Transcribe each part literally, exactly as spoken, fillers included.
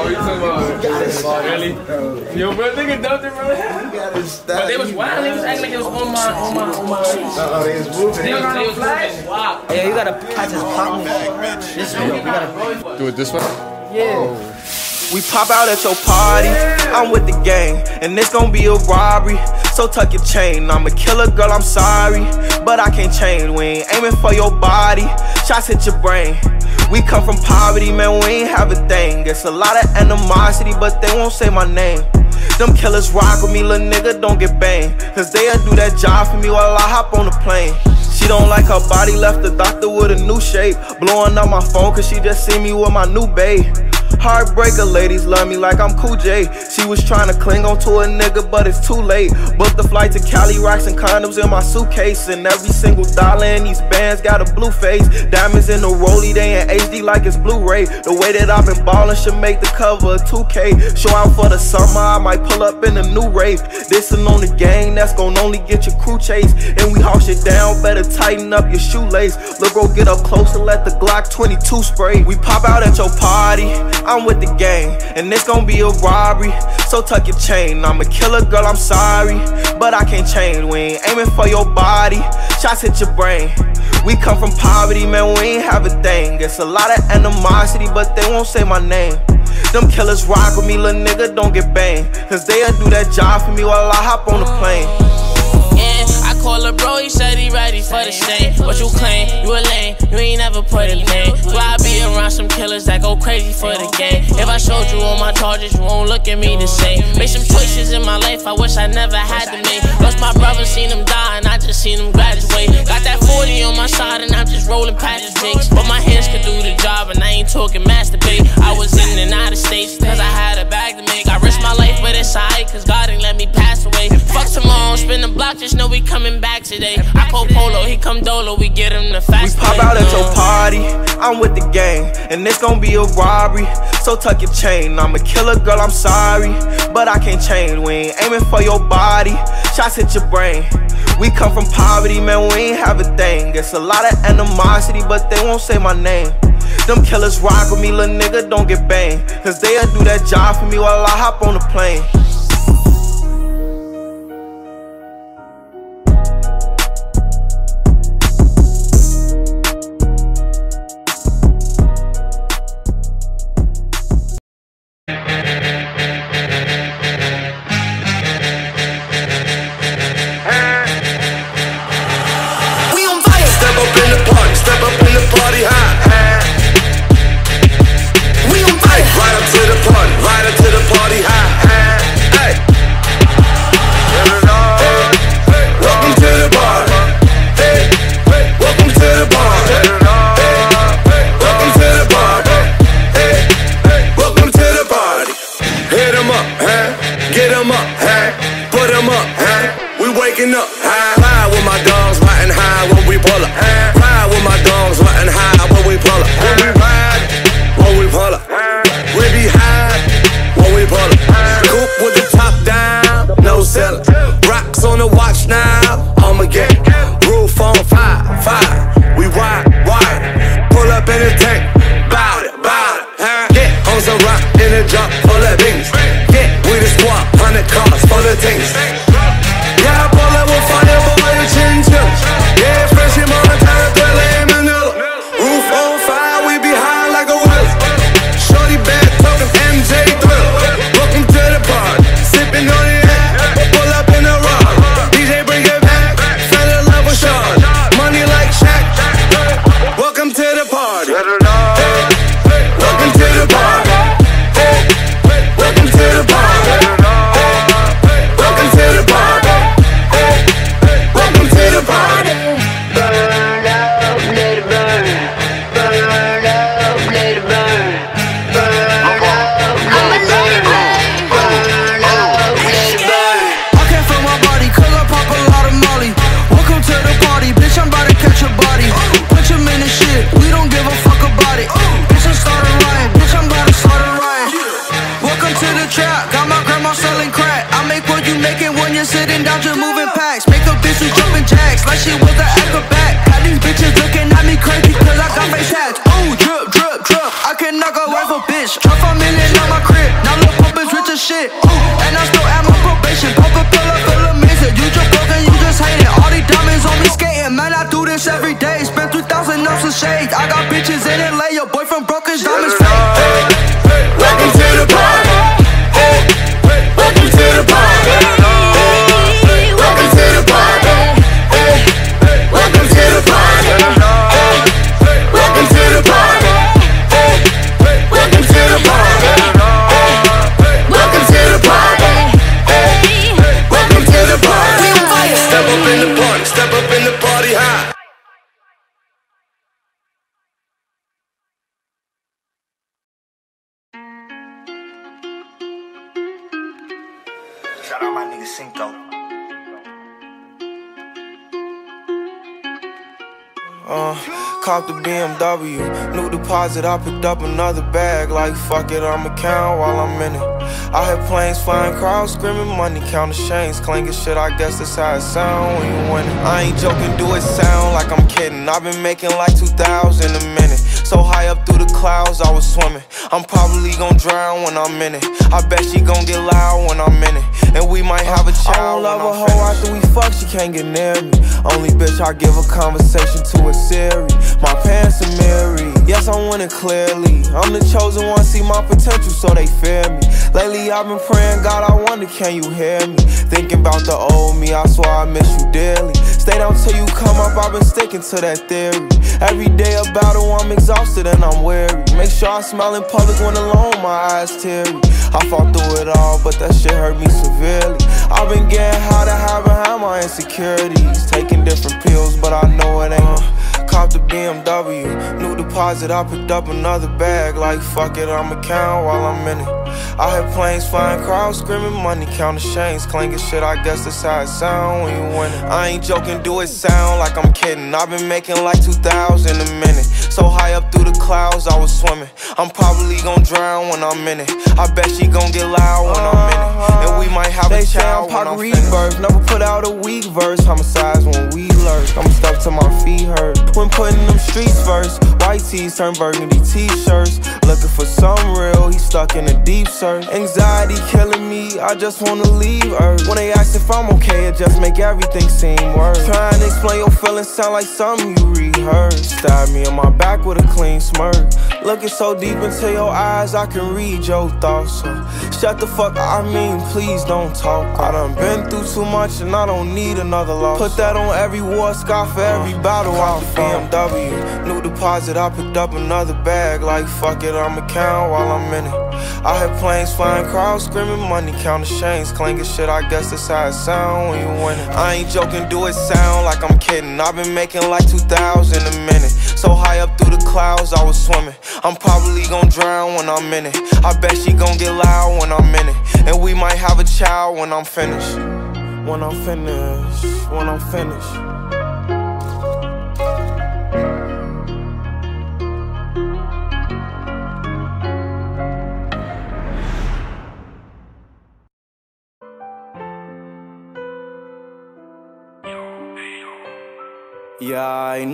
Oh, you talking about really? Yo, bro, nigga dumped it, bro. But they was wild. They was acting like it was on my, on my, on my. Uh oh, they was moving. They was, they was moving. Wow. Yeah, you gotta catch his pop. This way, you gotta do it this way. Yeah. Oh. We pop out at your party, I'm with the gang, and it's gon' be a robbery. So tuck your chain, I'm a killer, girl, I'm sorry, but I can't change. We ain't aiming for your body, shots hit your brain. We come from poverty, man, we ain't have a thing. It's a lot of animosity, but they won't say my name. Them killers rock with me, little nigga, don't get banged, cause they'll do that job for me while I hop on the plane. She don't like her body, left the doctor with a new shape. Blowing up my phone cause she just see me with my new babe. Heartbreaker, ladies love me like I'm Cool J. She was trying to cling on to a nigga, but it's too late. Booked the flight to Cali, rocks and condoms in my suitcase. And every single dollar in these bands got a blue face. Diamonds in the rollie, they in H D like it's Blu-ray. The way that I've been ballin' should make the cover of two K. Show out for the summer, I might pull up in a new rave. Dissin' on the gang, that's gon' only get your crew chase. And we haul shit down, better tighten up your shoelace. Look, bro, get up close and let the Glock twenty-two spray. We pop out at your party, I'm with the gang, and it's gon' be a robbery. So tuck your chain, I'm a killer, girl, I'm sorry, but I can't change. We ain't aiming for your body, shots hit your brain. We come from poverty, man, we ain't have a thing. It's a lot of animosity, but they won't say my name. Them killers rock with me, little nigga, don't get banged, cause they'll do that job for me while I hop on the plane. I call a bro, he said he ready for the stain. What you claim, you a lame, you ain't never put in pain. So I be around some killers that go crazy for the game. If I showed you all my charges, you won't look at me the same. Made some choices in my life I wish I never had to make. Lost my brother, seen him die, and I just seen him graduate. Got that forty on my side, and I'm just rolling past the jakes. But my hands could do the job, and I ain't talking masturbate. I was in and out of states, cause I had a bag to make. I risked my life, but it's alright, cause God ain't let me pass away. Fuck tomorrow, spin the block, just know we coming back today. I call Polo, he come Dolo, we get him the fast. We pop out at your party, I'm with the gang, and it's gon' be a robbery. So tuck your chain, I'm a killer, girl, I'm sorry, but I can't change. We ain't aiming for your body, shots hit your brain. We come from poverty, man, we ain't have a thing. It's a lot of animosity, but they won't say my name. Them killers rock with me, little nigga, don't get banged, cause they'll do that job for me while I hop on the plane. Up, high, high with my dogs, riding high when we pull up. Ride with my dogs, riding high when we pull up. When we ride, when we pull up. We be high when we pull up. Coupe with the top down, no cellar. Rocks on the watch now, I'ma get roof on fire, fire. We ride, wide, pull up in the tank, bout it, bout it. Get on some rock in the drop full of beans. Get with the squad, hundred cars full of things. Yeah, I pull up with fire, boy, the chinchilla. Yeah, fresh in Montana, Thriller and Manila. Roof on fire, we be high like a wheel. Shorty bad, talking M J Thriller. Welcome to the party, sipping on the air. Pull up in the rock, D J bring it back. Fell in love with Sean, money like Shaq. Welcome to the party. Welcome to the party. Welcome to the party. Welcome to the Uh, cop the B M W, new deposit, I picked up another bag. Like fuck it, I'ma count while I'm in it. I hear planes flying, crowds screaming, money counting chains clanking shit. I guess that's how it sound when you win it. I ain't joking, do it sound like I'm kidding. I've been making like two thousand a minute. So high up through the clouds, I was swimming. I'm probably gon' drown when I'm in it. I bet she gon' get loud when I'm in it. And we might have a child. I don't love a hoe after we fuck, she can't get near me. Only bitch I give a conversation to a Siri. My pants are mirrored, yes I'm winning clearly. I'm the chosen one, see my potential so they fear me. Lately I've been praying, God I wonder can you hear me. Thinking about the old me, I swear I miss you dearly. Stay down till you come up, I've been sticking to that theory. Every day a battle, I'm exhausted and I'm weary. Make sure I smile in public when alone, my eyes teary. I fought through it all, but that shit hurt me severely. I've been getting high to hide behind my insecurities. Taking different pills, but I know it ain't. Cop the B M W, new deposit, I picked up another bag. Like fuck it, I'ma count while I'm in it. I hear planes flying, crowds screaming, money counting chains clanking shit. I guess that's how it sound when you win it. I ain't joking, do it sound like I'm kidding. I've been making like two thousand a minute. So high up through the clouds, I was swimming. I'm probably gon' drown when I'm in it. I bet she gon' get loud when I'm in it. And we might have a child when I'm finished. Never put out a weak verse, homicides when we lurk. I'm stuck till my feet hurt. When putting them streets first, white tees turn burgundy t-shirts. Looking for some real, he stuck in a deep search. Anxiety killing me, I just wanna leave Earth. When they ask if I'm okay, it just make everything seem worse. Trying to explain your feelings sound like something you rehearsed. Stab me in my back with a clean smirk. Looking so deep into your eyes, I can read your thoughts. So shut the fuck up, I mean, please don't talk. I done been through too much and I don't need another loss. Put that on every war scar for every battle I fought. B M W, new deposit, I picked up another bag. Like fuck it, I'ma count while I'm in it. I hear planes flying, crowds screaming, money counting chains clanking shit. I guess that's how it sound when you win it. I ain't joking, do it sound like I'm kidding. I've been making like two thousand a minute. So high up through the clouds, I was swimming. I'm probably gon' drown when I'm in it. I bet she gon' get loud when I'm in it. And we might have a child when I'm finished. When I'm finished, when I'm finished. Yeah, I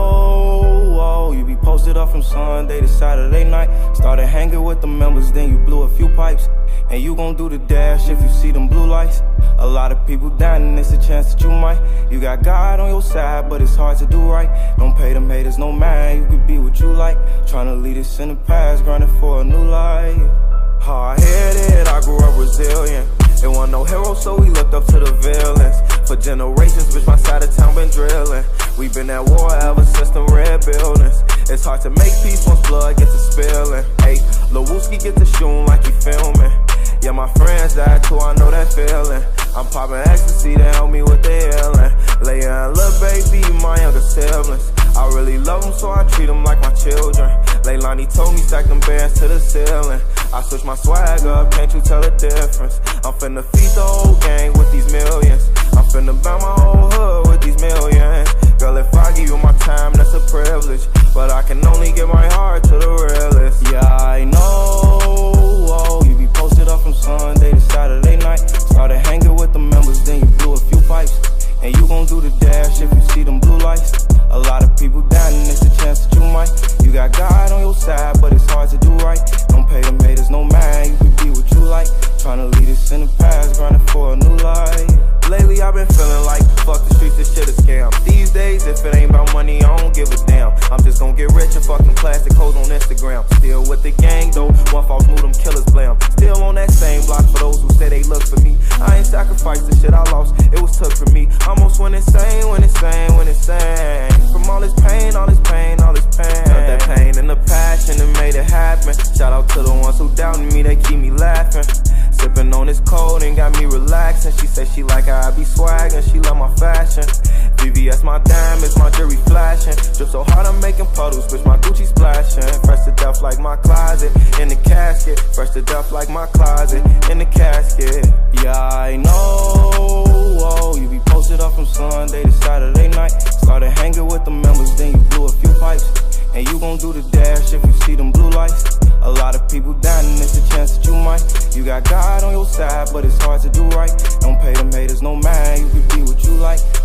know, oh, you be posted up from Sunday to Saturday night. Started hanging with the members, then you blew a few pipes. And you gon' do the dash if you see them blue lights. A lot of people down and it's a chance that you might. You got God on your side, but it's hard to do right. Don't pay them haters no mind, you could be what you like. Tryna lead us in the past, grinding for a new life. Hard-headed, I grew up resilient. There wasn't no hero, so we looked up to the villains. For generations, bitch, my side of town been drilling. We been at war ever since them red buildings. It's hard to make peace once blood gets to spilling. Hey, Lil Wooski get to shooting like he filming. Yeah, my friends died too, I know that feeling. I'm popping ecstasy to help me with the healing. Leia and Lil Baby, my younger siblings. I really love them, so I treat them like my children. Leilani told me stack them bands to the ceiling. I switch my swag up, can't you tell the difference? I'm finna feed the whole gang with these millions. I'm finna buy my whole hood with these millions. Girl, if I give you my time, that's a privilege. But I can only give my heart to the realest. Yeah, I know, oh, you be posted up from Sunday to Saturday night. Started hanging with the members, then you blew a few pipes. And you gon' do the dash if you see them blue lights. A lot of people down and it's a chance that you might. You got God on your side, but it's hard to do right. Don't pay them haters no mind, you can be what you like. Tryna lead us in the past, grinding for a new life. Lately I've been feeling like, fuck the streets, this shit a scam. These days, if it ain't about money, I don't give a damn. I'm just gon' get rich and fucking plastic hoes on Instagram. Still with the gang though, one false move, them killers blam. Still on that same block for those who say they look for me. I ain't sacrificed the shit I lost, it was took from me. Almost went insane, went insane, went insane. From all this pain, all this pain, all this pain. Felt that pain and the passion that made it happen. Shout out to the ones who doubted me, they keep me laughing. Sipping on this cold and got me relaxing. She said she like how I be swaggin', she love my fashion. V V S my diamonds, my jewelry flashing. Drip so hard I'm making puddles, bitch, my Gucci splashing. Fresh to death like my closet, in the casket. Fresh to death like my closet, in the casket. Yeah, I know, oh, you be posted up from Sunday to Saturday night. Started hanging with the members, then you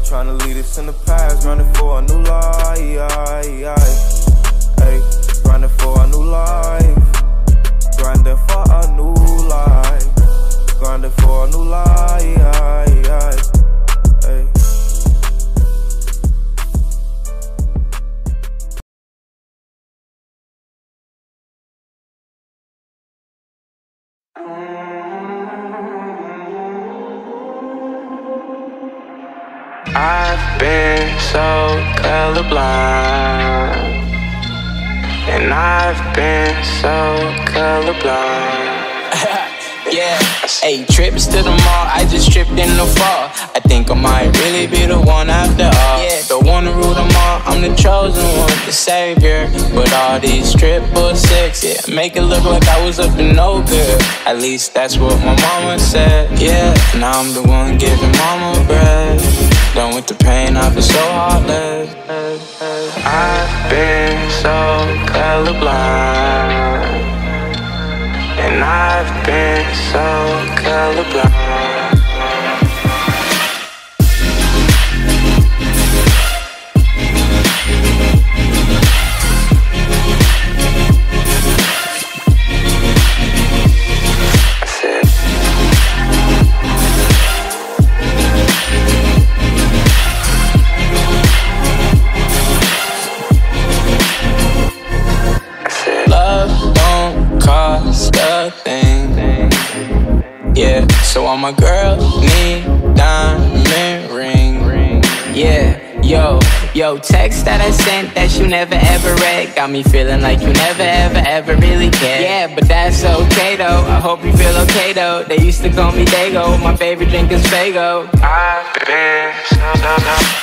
tryna lead us in the past, grinding for a new life. Ay, grinding for a new life. Grinding for a new life. Grinding for a new life. Ay. I've been so colorblind, and I've been so colorblind. Yeah, hey, trips to the mall, I just tripped in the fall. I think I might really be the one after all. Yeah, don't wanna rule them all, I'm the chosen one, the savior. But all these triple six, yeah, make it look like I was up to no good. At least that's what my mama said. Yeah, now I'm the one giving mama bread. Done with the pain, I've been so heartless. I've been so colorblind, and I've been so colorblind. Yeah, so all my girls need diamond ring. Yeah, yo, yo, text that I sent that you never ever read got me feeling like you never ever ever really cared. Yeah, but that's okay though, I hope you feel okay though. They used to call me Dago, my favorite drink is Fago. I've been so, so, so.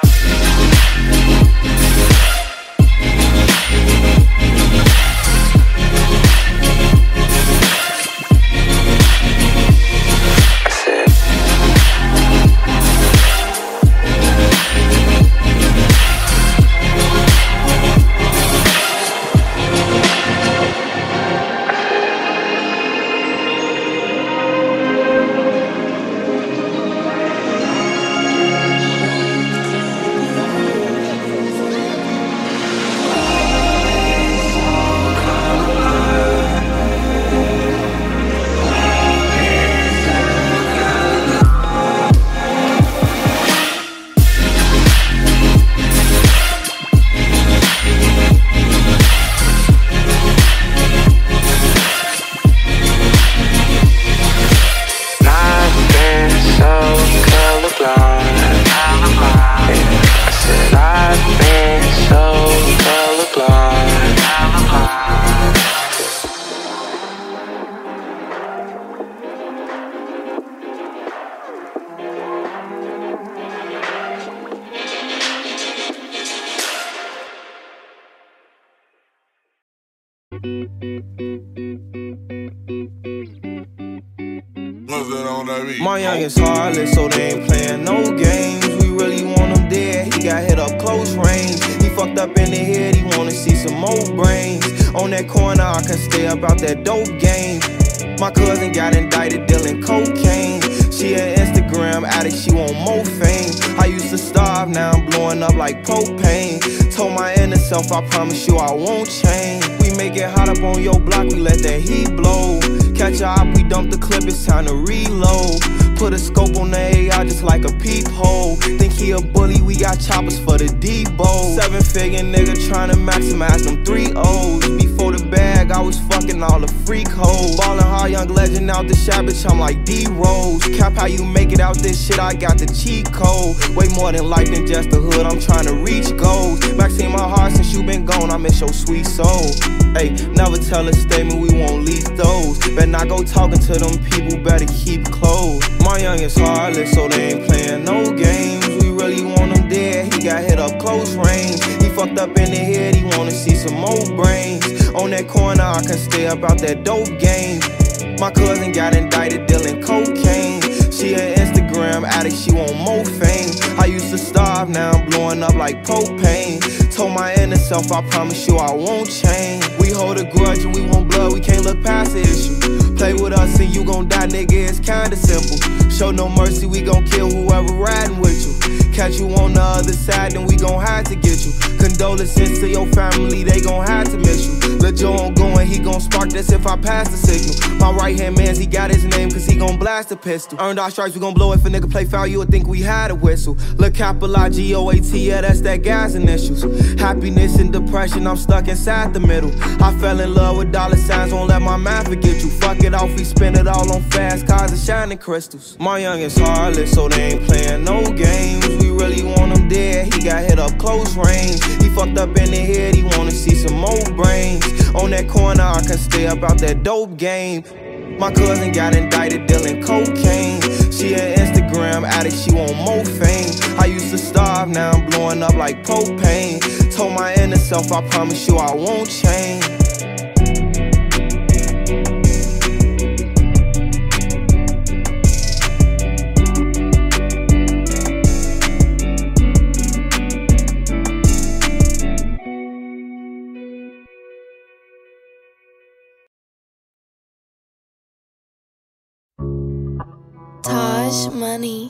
My youngest heartless, so they ain't playing no games. We really want him dead, he got hit up close range. He fucked up in the head, he wanna see some more brains. On that corner, I can stay about that dope game. My cousin got indicted dealing cocaine. She an Instagram addict, she want more fame. I used to starve, now I'm blowing up like propane. Told my inner self, I promise you I won't change. We make it hot up on your block, we let that heat blow. Catch a op, we dump the clip, it's time to reload. Put a scope on the A I just like a peephole. Think he a bully, we got choppers for the Debo. Seven figure nigga tryna maximize them three O's. Before the bag, I was fucking all the freak hoes. Ballin' hard, young legend out the shop, bitch, I'm like D-Rose. Cap how you make it out this shit, I got the cheat code. Way more than life than just the hood, I'm tryna reach goals. Maxine my heart since you been gone, I miss your sweet soul. Ayy, never tell a statement, we won't leak those. Better not go talking to them people, better keep close. My youngest heartless, so they ain't playing no games. We really want him dead, he got hit up close range. He fucked up in the head, he wanna see some more brains. On that corner, I can stay about that dope game. My cousin got indicted dealing cocaine. She an Instagram addict, she want more fame. I used to starve, now I'm blowing up like propane. Told my inner self, I promise you I won't change. We hold a grudge and we want blood, we can't look past the issue. Play with us and you gon' die, nigga, it's kinda simple. Show no mercy, we gon' kill whoever riding with you. catch you on the other side, then we gon' have to get you. Condolences to your family, they gon' have to miss you. Lil' Joe on going, he gon' spark this if I pass the signal. My right hand mans, he got his name cause he gon' blast a pistol. Earned our stripes, we gon' blow if a nigga play foul, you would think we had a whistle. Look, capital I G O A T, yeah, that's that gas initials. Happiness and depression, I'm stuck inside the middle. I fell in love with dollar signs, won't let my mind forget you. Fuck it off, we spend it all on fast cars and shining crystals. My youngest heartless, so they ain't playing no games. We really want him dead, he got hit up close range. He fucked up in the head, he wanna see some more brains. On that corner, I can stay about that dope game. My cousin got indicted dealing cocaine. She an Instagram addict, she want more fame. I used to starve, now I'm blowing up like propane. Told my inner self, I promise you I won't change. Taj Money.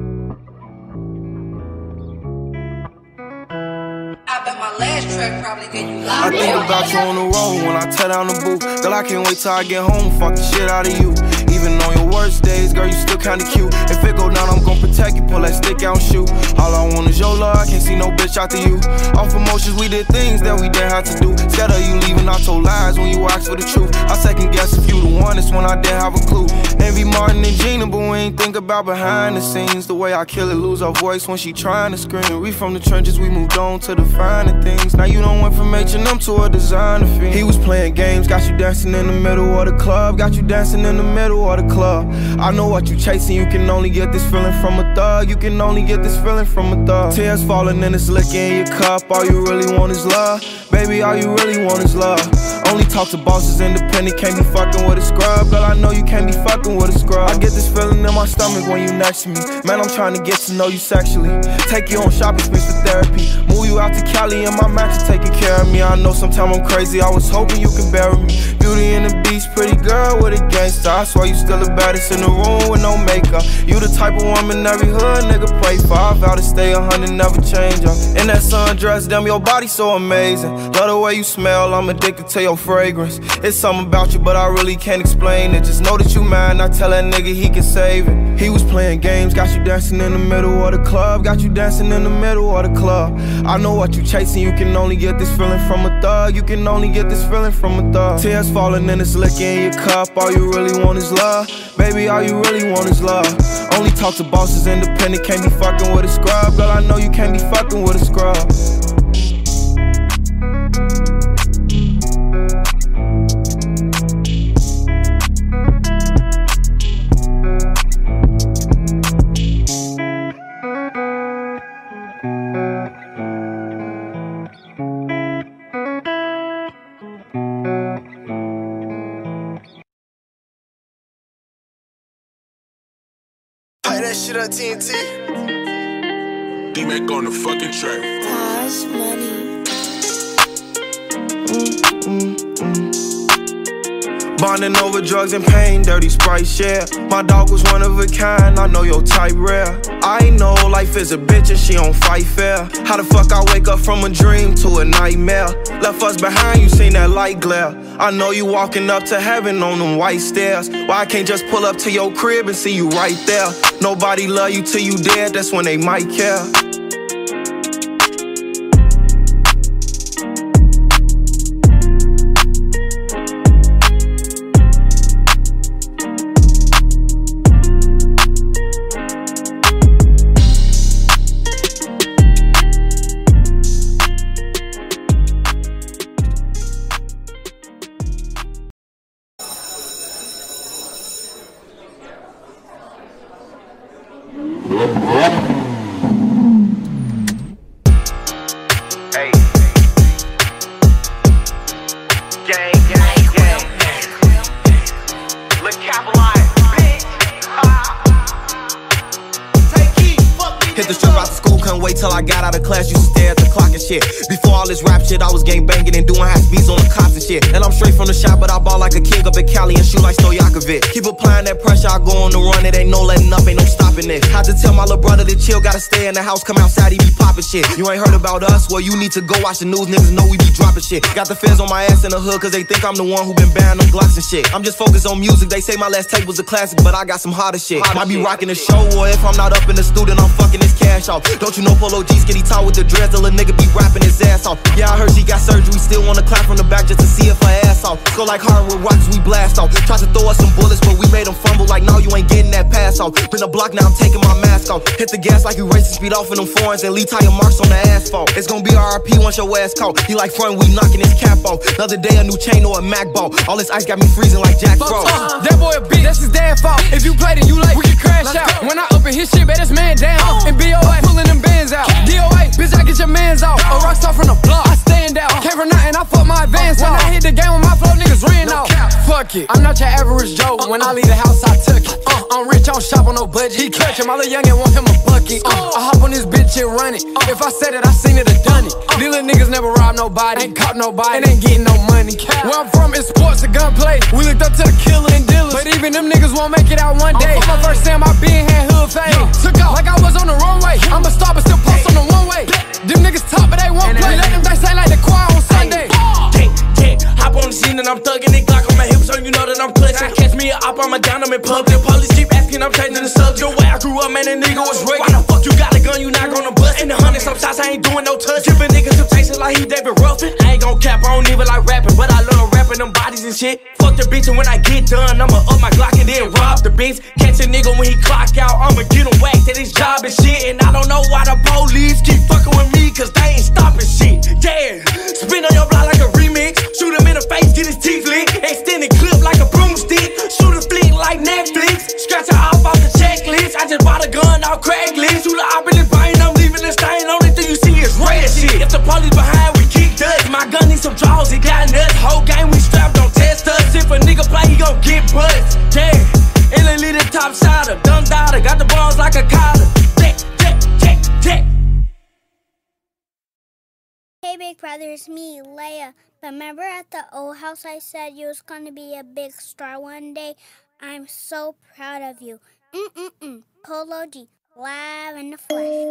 I bet my last track probably get you I think about you on the road when I tear down the booth. Girl, I can't wait till I get home, fuck the shit out of you. Even on your worst days, girl, you still kinda cute. If it go down, I'm gon' protect you, pull that stick out and shoot. All I want is your love, I can't see no bitch after you. Off emotions, we did things that we didn't have to do. Scared of you leaving, I told lies when you asked for the truth. I second guess if you the one, it's when I didn't have a clue. Envy Martin and Gina, but we ain't think about behind the scenes. The way I kill it, lose her voice when she trying to scream. We from the trenches, we moved on to the finer things. Now you done went from H and M to a designer fiend. He was playing games, got you dancing in the middle of the club. Got you dancing in the middle of the club. I know what you chasing, you can only get this feeling from a thug. You can only get this feeling from a thug. Tears falling and it's liquor in your cup. All you really want is love. Baby, all you really want is love. Only talk to bosses, independent, can't be fucking with a scrub. Girl, I know you can't be fucking with a scrub. I get this feeling in my stomach when you next to me. Man, I'm trying to get to know you sexually. Take you on shopping sprees for therapy. Move you out to Cali and my max is taking care of me. I know sometimes I'm crazy, I was hoping you could bury me. Beauty and the Beast, pretty girl with a gangster. I swear you still the baddest in the room with no makeup. You the type of woman every hood nigga pray for. I vow to stay a hundred, never change up. In that sundress, damn, your body so amazing. Love the way you smell, I'm addicted to your fragrance. It's something about you, but I really can't explain it. Just know that you mine, I tell that nigga he can save it. He was playing games, got you dancing in the middle of the club. Got you dancing in the middle of the club. I know what you chasing, you can only get this feeling from a thug. You can only get this feeling from a thug. Tears falling and it's liquor in your cup. All you really want is love. Baby, all you really want is love. Only talk to bosses, independent, can't be fucking with a scrub. Girl, I know you can't be fucking with a scrub. Shit on T N T. D-Mac on the fucking track. Taj Money. Mm, mm, mm. Bonding over drugs and pain, dirty Sprite share. My dog was one of a kind, I know your type rare. I know life is a bitch and she don't fight fair. How the fuck I wake up from a dream to a nightmare? Left us behind, you seen that light glare. I know you walking up to heaven on them white stairs. Why I can't just pull up to your crib and see you right there? Nobody love you till you dead, that's when they might care. Yeah. couldn't wait till I got out of class, used to stare at the clock and shit. Before all this rap shit, I was gang banging and doing high speeds on the cops and shit. And I'm straight from the shop, but I ball like a king up in Cali and shoot like Stojakovic. Keep applying that pressure, I go on the run, it ain't no letting up, ain't no stopping it. Had to tell my little brother to chill, gotta stay in the house, come outside, he be popping shit. You ain't heard about us? Well, you need to go watch the news, niggas know we be dropping shit. Got the feds on my ass in the hood, cause they think I'm the one who been banning them Glocks and shit. I'm just focused on music, they say my last tape was a classic, but I got some harder shit. Might be rocking the show, or if I'm not up in the studio, I'm fucking his cash off. Don't you know Polo G skinny tall with the dreads, the little nigga be rapping his ass off. Yeah, I heard she got surgery, still wanna clap from the back just to see if her ass off. Go like hard with rocks, we blast off. Tried to throw us some bullets, but we made them fumble like, no, you ain't getting that pass off. Been a block, now I'm taking my mask off. Hit the gas like you racing, speed off in them foreigns and leave tire marks on the asphalt. It's gonna be R I P once your ass caught. He like front, we knocking his cap off. Another day, a new chain or a Mac ball. All this ice got me freezing like Jack Frost. Uh, that boy a bitch, that's his damn fault. If you played it, you like, we can crash out. When I open his shit, bet this man down. And B O A pulling them bands out. D O A, bitch, I get your mans out. A rockstar from the block, I stand out. Came from nothing, I fuck my advance off. When I hit the game with my flow, niggas ran off. Fuck it, I'm not your average Joe. When I leave the house, I took it. Uh, I'm rich, I don't shop on no budget. He clutching, my little youngin' want him a bucket. Uh, I hop on this bitch and run it. If I said it, I seen it, I done it. These little niggas never rob nobody, ain't caught nobody, and ain't getting no money. Where I'm from, it's sports and gunplay. We looked up to the killer and dealers, but even them niggas won't make it out one day. For my first time, I been had hood fame. Took off like I was on the runway. I'm a star, but still post on the one way. Them niggas top, but they won't play. Let them dice say like the choir on Sunday. Yeah, yeah, hop on the scene and I'm thugging it. Glock on my hips, so you know that I'm clutching. Catch me up, I'm a down, I'm in pub. The police keep asking, I'm changing the subject. Way I grew up, man, that nigga was wrecked. Why the fuck you got a gun, you not gonna bust? In the hundred some shots, I ain't doing no touch. Giving niggas some tasting like he David Ruffin. I ain't gon' cap, I don't even like rapping, but I love rapping them bodies and shit. Fuck the bitch, and when I get done, I'ma up my Glock and then rob the bitch. Catch a nigga when he clock out, I'ma get him whacked at his job and shit. And I don't know why the police keep fucking with me, cause they ain't stopping shit. Yeah, spin on your block like a remix. Shoot him in the face, get his teeth licked. Extended clip like a broomstick. Shoot a flick like Netflix. Scratch her off off the checklist. I just bought a gun off Craigslist. Shoot her up in the brain, I'm leaving the stain. Only thing you see is red shit. If the police behind, we kick dust. My gun needs some draws, it got nuts. Whole game we strapped, don't test us. If a nigga play, he gon' get buzzed. Yeah, Italy the top shotter. Dumb daughter, got the balls like a collar. Check, check, check, check. Hey big brother, it's me, Leia. Remember at the old house I said you was gonna be a big star one day? I'm so proud of you. Mm-mm-mm. Polo G, live in the flesh.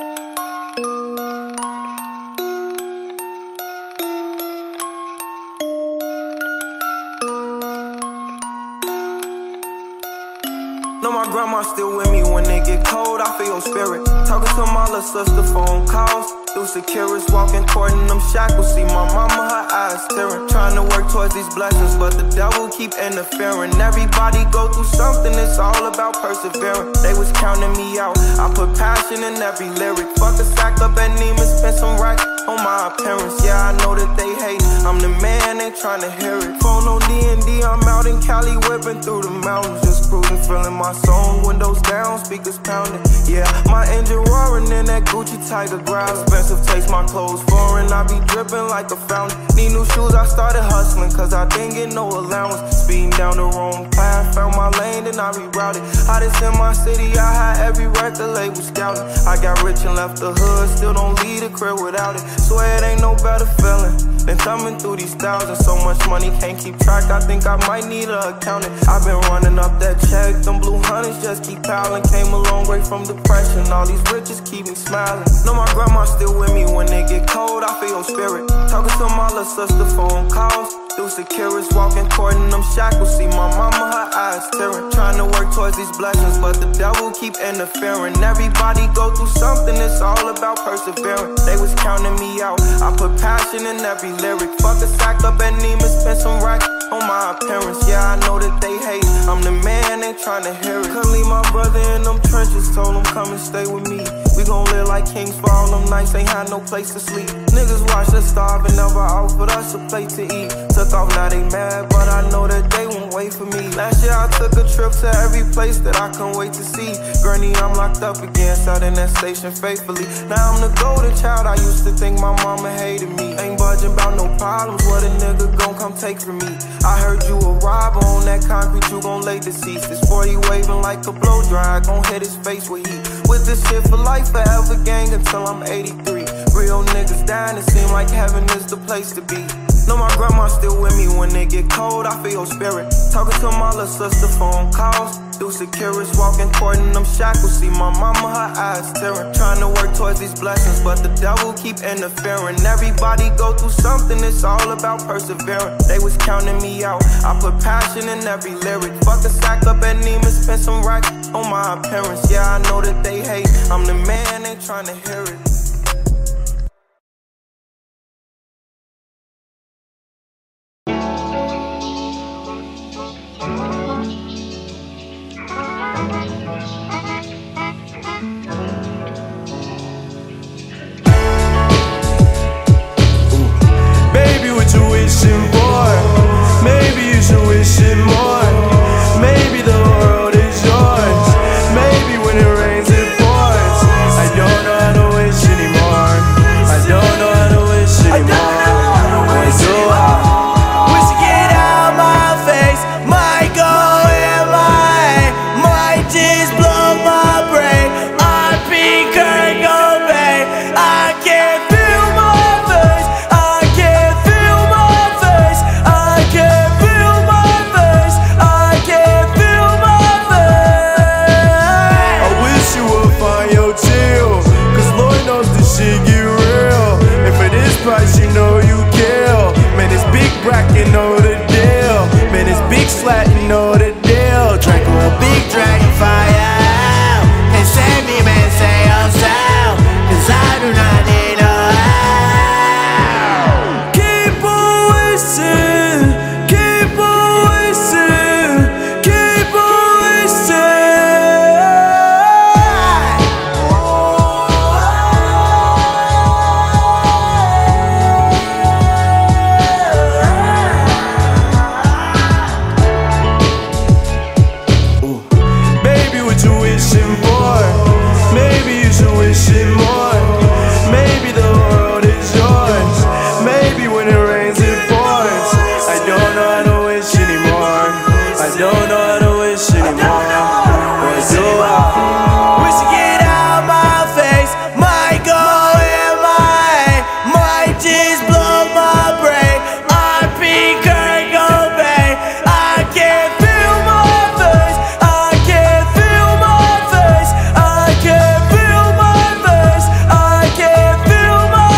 Know my grandma still with me when it get cold, I feel your spirit. Talking to my little sister, phone calls. Through securities, walking toward them shackles. See my mama, her eyes tearing. Trying to work towards these blessings, but the devil keep interfering. Everybody go through something, it's all about persevering. They was counting me out, I put passion in every lyric. Fuck a sack up at Neiman, spend some racks on my appearance. Yeah, I know that they hate, I'm the man, they trying to hear it. Phone on D and D, I'm out in Cali, whipping through the mountains. Just cruising, feeling my song, windows down, speakers pounding. Yeah, my engine roaring in that Gucci Tiger growl. Expensive taste, my clothes foreign, I be dripping like a fountain. Need new shoes, I started hustling, cause I didn't get no allowance. Speeding down the wrong path, found my lane, then I rerouted. Hottest in my city, I had every right the label scouting. I got rich and left the hood, still don't leave the crib without it. Swear it ain't no better feeling than thumbing through these thousands. So much money, can't keep track, I think I might need an accountant. I've been running up that check, them blue hundreds just keep piling. Came a long way from depression, all these riches keep me smiling. Know my grandma still with me when it get cold, I feel your spirit. Talking to my little sister, phone calls. Through securities, walking toward them shackles. See my mama, her eyes tearing. Trying to work towards these blessings, but the devil keep interfering. Everybody go through something, it's all about persevering. They was counting me out, I put passion in every lyric. Fuck a sack up at Neiman, spend some racks on my appearance. Yeah, I know that they hate, I'm the man, they trying to hear it. Couldn't leave my brother in them trenches, told him come and stay with me. We gon' live like kings for all them nights, ain't had no place to sleep. Niggas watch us starve and never offered us a plate to eat. Took off, now they mad, but I know that they won't wait for me. Last year I took a trip to every place that I couldn't wait to see. Gurney, I'm locked up again, sat in that station faithfully. Now I'm the golden child, I used to think my mama hated me. Ain't budging about no problems, what a nigga gon' come take from me. I heard you a robber on that concrete, you gon' lay deceased. This forty waving like a blow dry, gon' hit his face with heat. with this shit for life, forever gang until I'm eighty-three. Real niggas dying, it seem like heaven is the place to be. Know my grandma still with me when it get cold, I feel your spirit. Talking to my little sister, phone calls. Do securities, walking courting them shackles. See my mama, her eyes tearing. Trying to work towards these blessings, but the devil keep interfering. Everybody go through something, it's all about persevering. They was counting me out, I put passion in every lyric. Fuck a sack up at Neiman, spend some racks on my appearance. Yeah, I know that they hate, I'm the man, ain't trying to hear it. Maybe you should wish it more. Maybe the world is yours. Maybe when it rains it pours. I don't know how to wish anymore. I don't know how to wish anymore. I do. Wish to get out my face. Might go in my might just blow my brain. I be Kurt Cobain. I can't feel my face. I can't feel my face. I can't feel my face. I can't feel my face. I wish you would find your chill, cause Lord knows this shit get real. And for this price you know you kill. Man, it's big brack, you know the deal. Man, it's big slat, you know the deal. Drink with a big dragon fire. And save me, man, say yourself, cause I do not need no help. Keep on wishing, keep on wishing, keep on wishing. Baby, what you wishing for? Maybe you should wish it more. Maybe the world is yours. Maybe when it rains it pours. I don't know how to wish anymore. I don't know how to wish anymore. What do I? Wish to get out my face. Might go in my might just blow my brain. I be Kurt Cobain. I can't feel my face. I can't feel my face. I can't feel my face. I can't feel my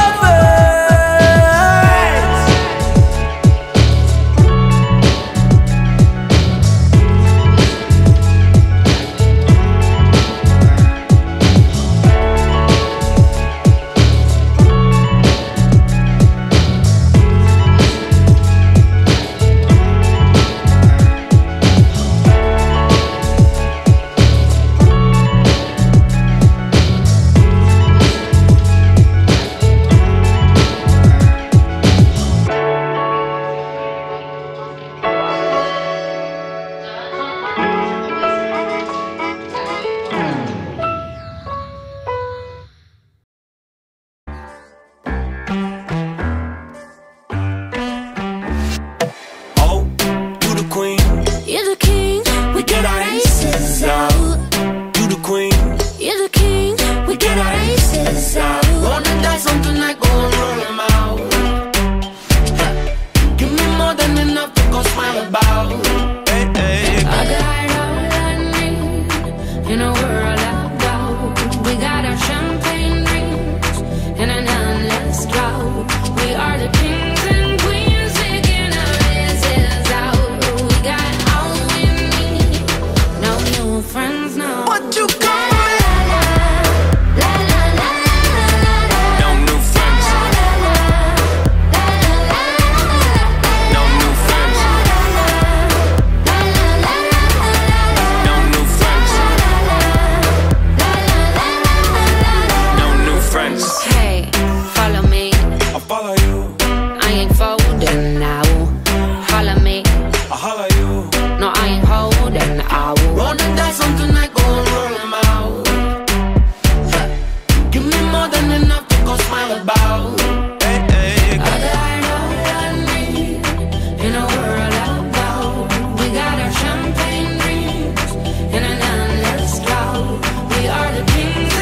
Oh, you the queen. You're the king, we get our aces out. You the queen. You're the king, we get our aces out. Wanna die something like go and roll them out. Give me more than enough to go smile about. Hey, hey. I got all I need in a world of gold. We got our champagne drinks and an endless drought. We are the kings and queens taking our aces out. We got all we need, no new friends, no. What you call me? La la la la la la. No new friends. No new friends. No new friends. No new friends. Hey, follow me. I follow you. I ain't folding now. Follow me. I holler you. No, I ain't holding out. Wanna die something like go and roll them out. Give me more than enough to go smile about. Hey, hey. I got all I need in a world of gold. We got our champagne drinks and an endless drought. We are the kings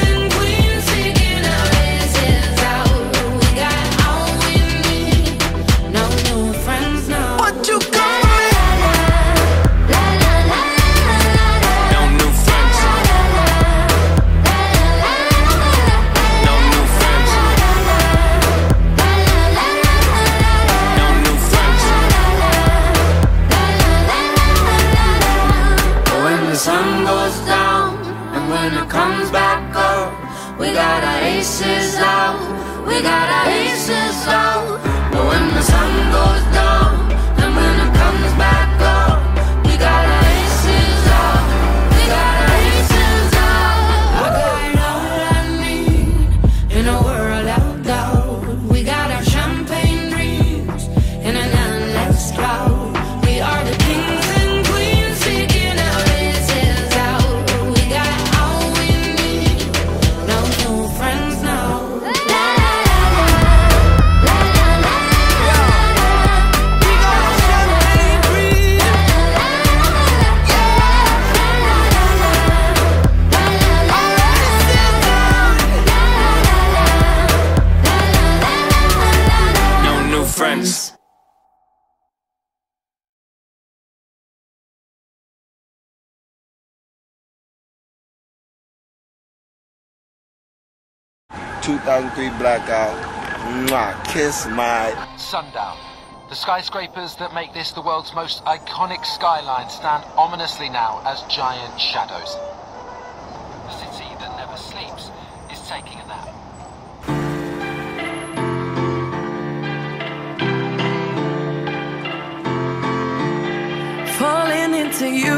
aces out. We got our aces out. But when the sun goes down and when it comes back up, we got our aces out. We got our aces out. I got all I need in a world out loud. We got our champagne dreams in an endless crowd. We are the kings and queens taking our aces out. We got all we need, no new friends now. Friends. two thousand three blackout. Mwah, kiss my. Sundown. The skyscrapers that make this the world's most iconic skyline stand ominously now as giant shadows. The city that never sleeps is taking a nap. Falling into you,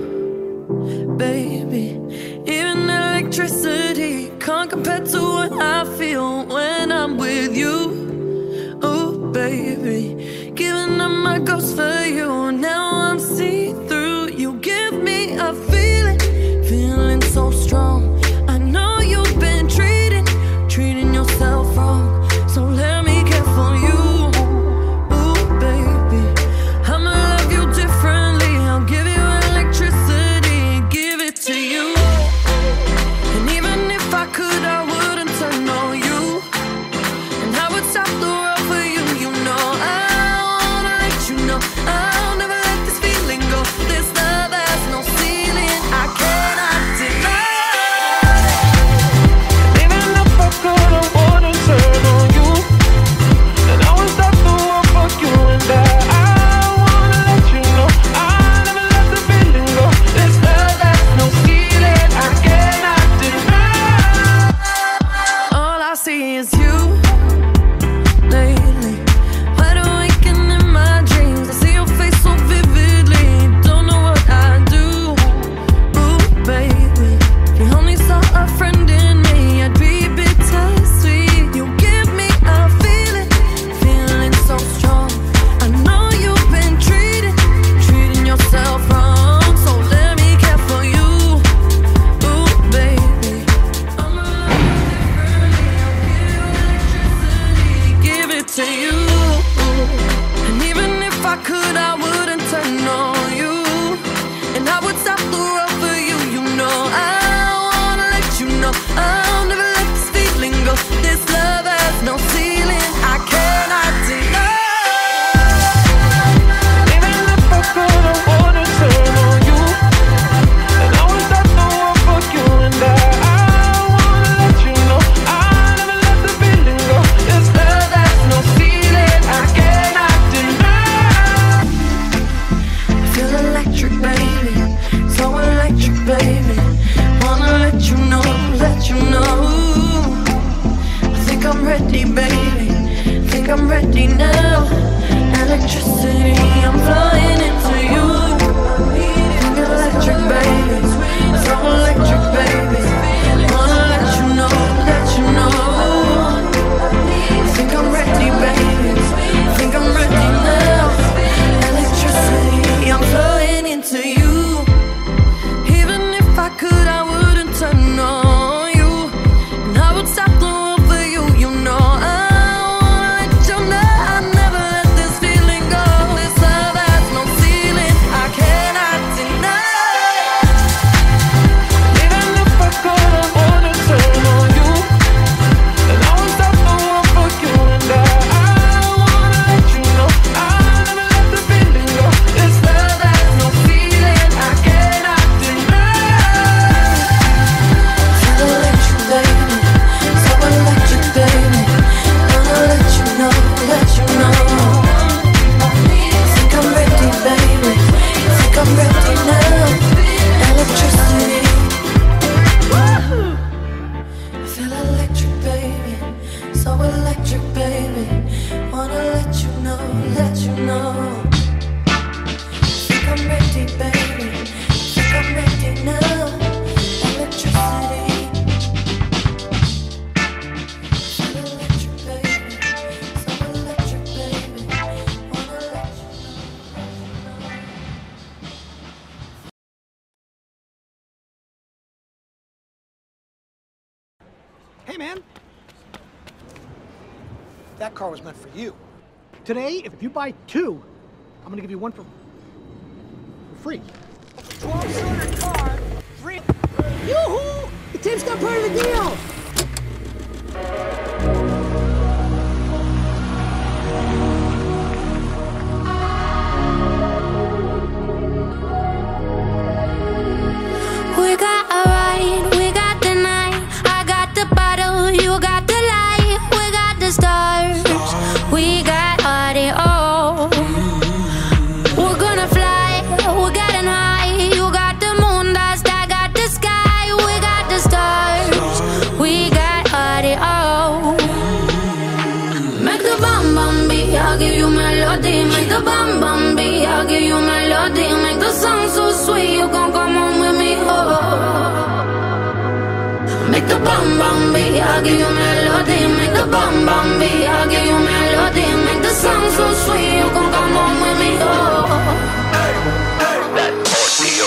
baby. Even electricity can't compare to what I feel when I'm with you. Oh, baby, giving up my ghost for you. Now I'm see-through. You give me a feeling, feeling so strong. I know you've been treating, treating yourself wrong. So let me care for you. Oh, baby, I'ma love you differently. I'll give you electricity, give it to you. And even if I could, I wouldn't turn on you. And I would stop the world for you. You know I wanna let you know I'll never let this feeling go. This love has no ceiling, I cannot deny. Even if I could, I wouldn't turn on you. And I would stop the world for you. And I, I wanna let you know I'll never let the feeling go. This love has no ceiling, I cannot deny. All I see is you lately. Wide awake and in my dreams, I see your face so vividly. Don't know what I do. Ooh, baby, if you only saw a friend in me, I'd be bittersweet. You give me a feeling, feeling so strong. I know you've been treating, treating yourself wrong. So let me care for you. Ooh, baby, I'ma love you differently. I'll give you electricity, give it to you. And even if I could, I wouldn't turn on you. And I would stop the world for you. You know I wanna let you know I'll never let this feeling go. This love has no ceiling, I cannot deny. Even if I could, I wouldn't turn on you. And I would stop the world for you. And I, I wanna let you know I'll never let the feeling go. This love has no ceiling, I cannot deny. I feel electric, baby, so electric, baby. Wanna let you know, let you know. I think I'm ready, baby, think I'm ready now. Electricity, I'm flying into you. Think electric, baby, so electric, baby. Wanna let you know, let you know. I think I'm ready, baby, think I'm ready now. Electricity, I'm flying into you. Even if I could, I wouldn't turn on you. And I would stop the world for you. You know I wanna let you know I'll never let this feeling go. This love has no ceiling. Hey, man. That car was meant for you. Today, if you buy two, I'm gonna give you one for, for free. twelve-cylinder car, free. Yoo-hoo! The Tim's got part of the deal. We got a ride, we got the night. I got the bottle, you got the light. We got the stars, we got audio. We're gonna fly, we're getting high. You got the moon dust, I got the sky. We got the stars, we got audio. Make the bum bum beat, I'll give you melody. Make the bum bum beat, I'll give you melody. Make the song so sweet, you gon' come on with me. Make the bum bum beat, I'll give you melody. Make the bum bum beat, I'll give you melody. Make the song so sweet, you gon' come on with me. Oh. Hey, hey, that ordeal.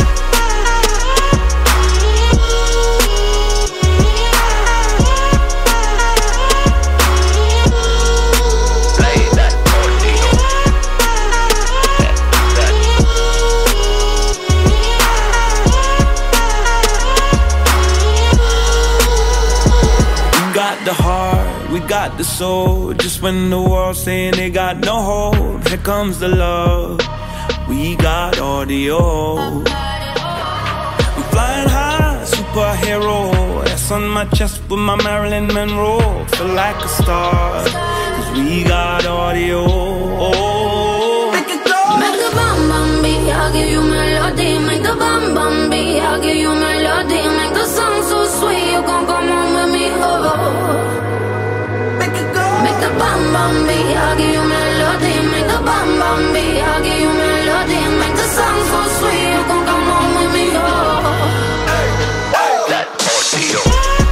The heart, we got the soul. Just when the world's saying they got no hope, here comes the love. We got audio. We flying high, superhero. S on my chest with my Marilyn Monroe. Feel like a star, cause we got audio. Make it go. Make the bum bum beat, I'll give you melody. Make the bum bum beat, I'll give you melody. Make the song so sweet, you gon' come on with me. Oh. Make the bum bum beat, I'll give you melody. Make the bum bum beat, I'll give you melody. Make the song so sweet, you gon' come on with me. Oh. Hey, hey, that ordeal.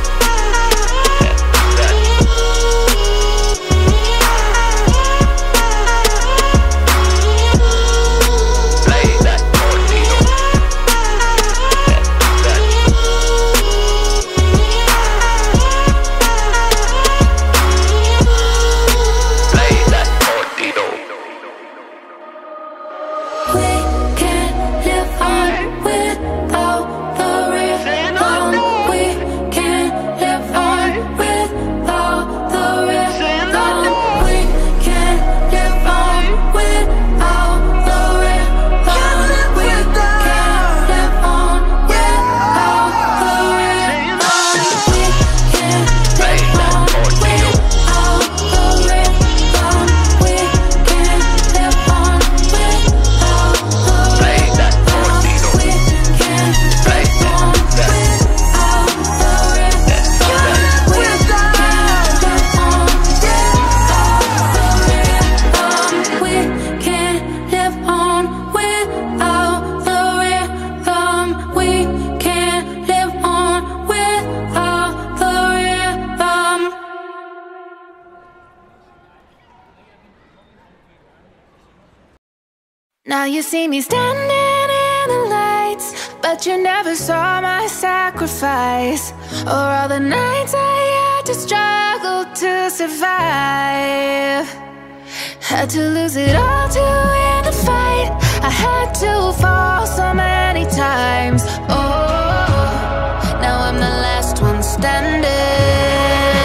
Now you see me standing in the lights, but you never saw my sacrifice, or all the nights I had to struggle to survive. Had to lose it all to win the fight. I had to fall so many times. Oh, now I'm the last one standing.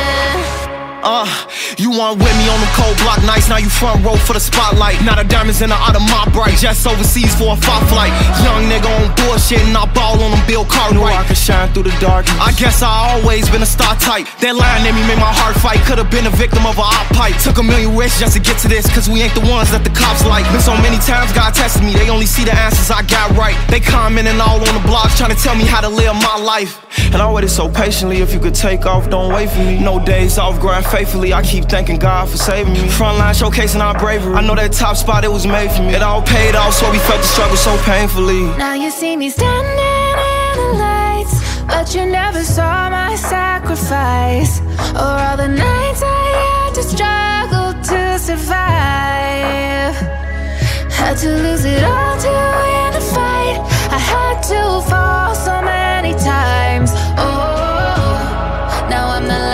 Uh, you weren't with me on them cold block nights. Now you front row for the spotlight. Now the diamonds in the out of my bright. Just overseas for a fight flight. Young nigga on bullshit and I ball on them Bill Cartwright. Knew I could shine through the darkness. I guess I always been a star type. That line in me made my heart fight. Could've been a victim of a op pipe. Took a million risks just to get to this, cause we ain't the ones that the cops like. Been so many times God tested me. They only see the answers I got right. They commenting all on the blogs trying to tell me how to live my life. And I waited so patiently. If you could take off, don't wait for me. No days off, grind faithfully. I keep thanking God for saving me. Frontline showcasing our bravery. I know that top spot, it was made for me. It all paid off, so we felt the struggle so painfully. Now you see me standing in the lights, but you never saw my sacrifice, or all the nights I had to struggle to survive. Had to lose it all to win the fight. I had to fall so many times. Oh, now I'm the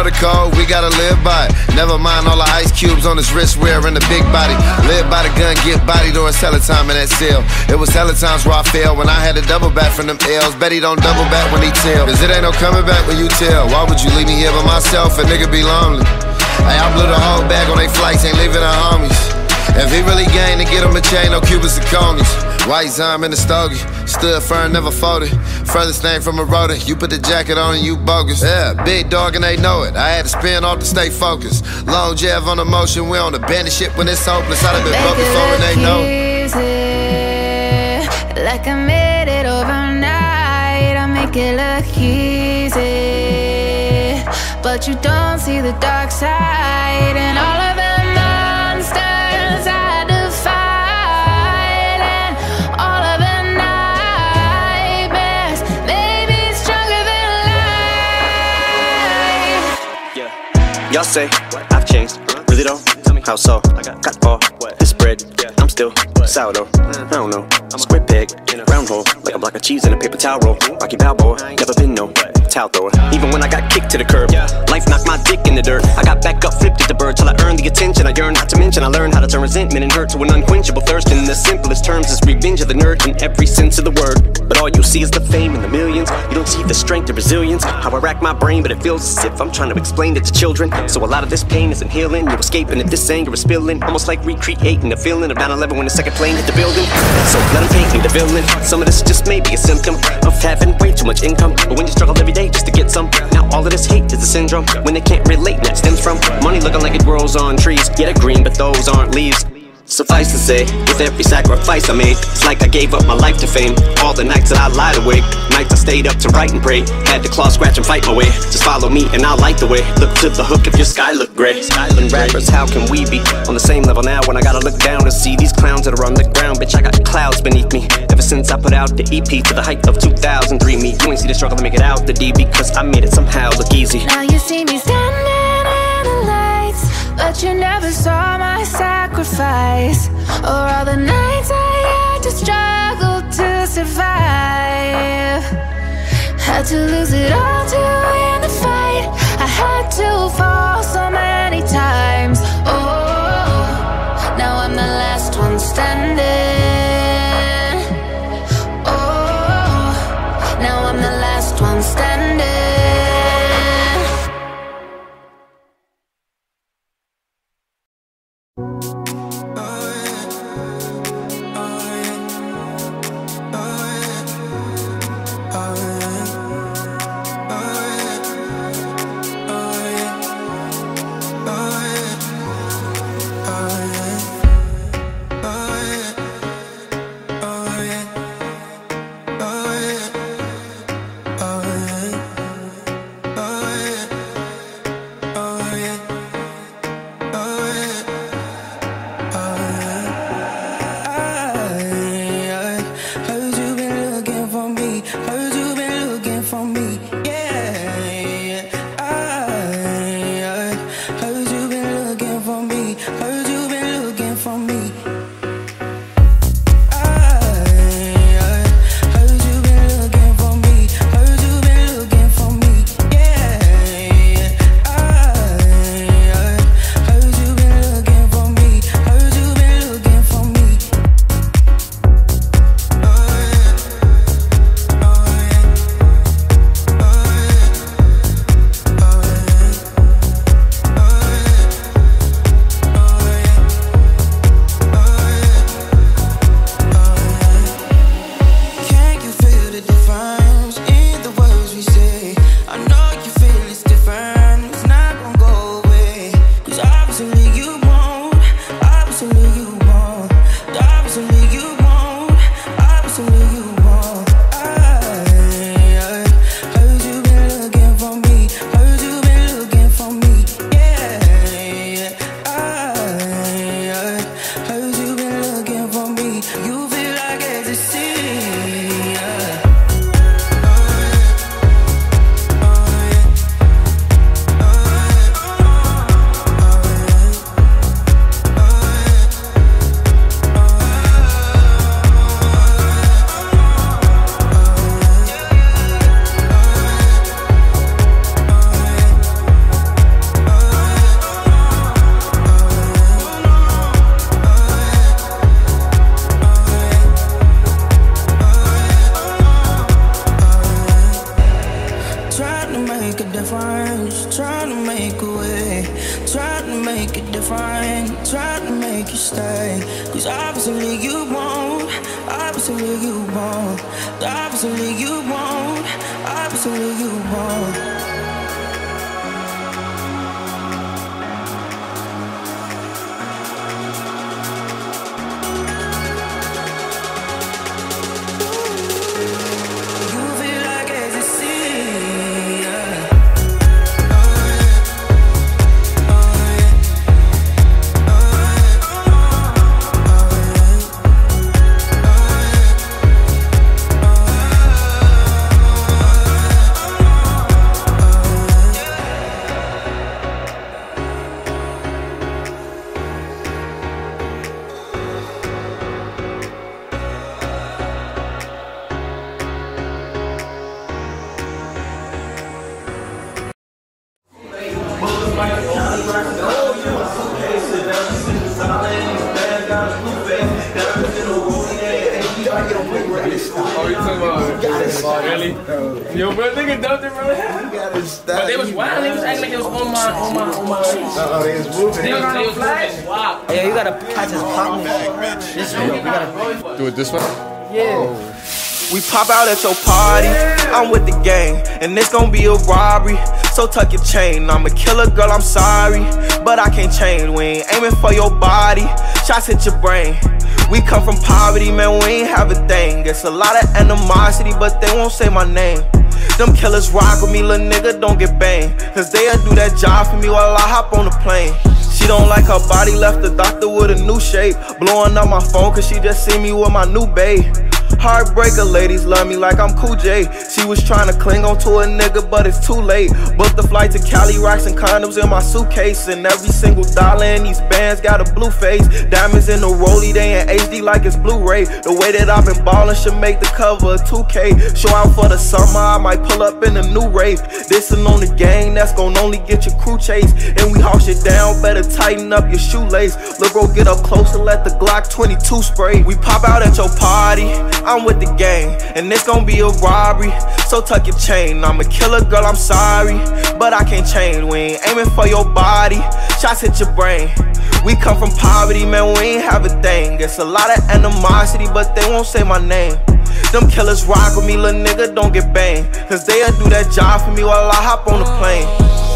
know the code, we gotta live by it. Never mind all the ice cubes on his wrist wearing the big body. Live by the gun, get bodied, or it's hella time in that cell. It was hella times where I failed when I had to double back from them L's. Bet he don't double back when he tell, cause it ain't no coming back when you tell. Why would you leave me here by myself? A nigga be lonely. Hey, I blew the whole bag on they flights, ain't leaving the homies. If he really gained to get him a chain, no Cubans and conies. White Zime in the stogie, stood firm, never folded. Furthest thing from a rotor, you put the jacket on and you bogus. Yeah, big dog and they know it. I had to spin off to stay focused. Long Jeff on the motion, we on the bandit shit when it's hopeless. I'd have been broke before and they know. Easy, like I made it overnight. I make it look easy, but you don't see the dark side and all of the monsters I defied and all of the nightmares made me stronger than life. Yeah, y'all say I've changed, really though? Tell me how so? I got all this bread, I'm still sourdough. I don't know, square peg, round hole, like a block of cheese in a paper towel roll. Rocky Balboa, never been no towel thrower. Even when I got kicked to the curb, life knocked my dick in the dirt. I got back up, flipped at the bird till I earned the attention I yearned. Not to mention I learned how to turn resentment and hurt to an unquenchable thirst. In the simplest terms, is revenge of the nerd in every sense of the word. But all you see is the fame and the millions. You don't see the strength and resilience. How I rack my brain, but it feels as if I'm trying to explain it to children. So a lot of this pain isn't healing. You're escaping if this anger is spilling. Almost like recreating the feeling of nine eleven when the second plane hit the building. So let them paint me the villain. Some of this just may be a symptom of having way too much income. But when you struggle every day just to get some, now all of this hate is a syndrome. When they can't relate, and that stems from money looking like it grows on trees. Yeah, they're green, but those aren't leaves. Suffice to say, with every sacrifice I made, it's like I gave up my life to fame. All the nights that I lied awake, nights I stayed up to write and pray. Had to claw, scratch, and fight my way. Just follow me and I'll light the way. Look to the hook if your sky look gray. Island rappers, how can we be on the same level now when I gotta look down to see these clowns that are on the ground? Bitch, I got clouds beneath me. Ever since I put out the E P to the height of two thousand three, me, you ain't see the struggle to make it out the D because I made it somehow look easy. Now you see me standing in the lights, but you never saw my sacrifice, or all the nights I had to struggle to survive. Had to lose it all to win the fight. I had to fall so many times. Oh, now I'm the last one standing. Oh, now I'm the last one standing. fine, trying to make you stay. Cause obviously you won't, obviously you won't, obviously you won't, obviously you won't. Oh, you talking about really? Yo, bro, nigga dumped it, bro. But they was wild. They was acting like it was on my, on my, on my. Uh-oh, they was moving. They was, they was moving. Wow. Yeah, you gotta catch his pop. This way, you gotta do it this way. Yeah. Oh. We pop out at your party, I'm with the gang, and it's gon' be a robbery. So tuck your chain, I'm a killer, girl, I'm sorry, but I can't change. We ain't aiming for your body, shots hit your brain. We come from poverty, man, we ain't have a thing. It's a lot of animosity, but they won't say my name. Them killers rock with me, little nigga, don't get banged. Cause they'll do that job for me while I hop on the plane. She don't like her body, left the doctor with a new shape. Blowing up my phone cause she just see me with my new babe. Heartbreaker, ladies love me like I'm Cool J. She was trying to cling on to a nigga, but it's too late. Booked the flight to Cali, rocks and condoms in my suitcase. And every single dollar in these bands got a blue face. Diamonds in the rollie, they in H D like it's Blu-ray. The way that I've been ballin' should make the cover of two K. Show out for the summer, I might pull up in a new rave. Dissin' on the gang, that's gon' only get your crew chase. And we haul shit down, better tighten up your shoelace. Look, bro, get up close and let the Glock twenty-two spray. We pop out at your party, I'm with the gang, and it's gon' be a robbery. So tuck your chain, I'm a killer, girl, I'm sorry, but I can't change. We ain't aiming for your body, shots hit your brain. We come from poverty, man, we ain't have a thing. It's a lot of animosity, but they won't say my name. Them killers rock with me, little nigga, don't get banged. Cause they'll do that job for me while I hop on the plane.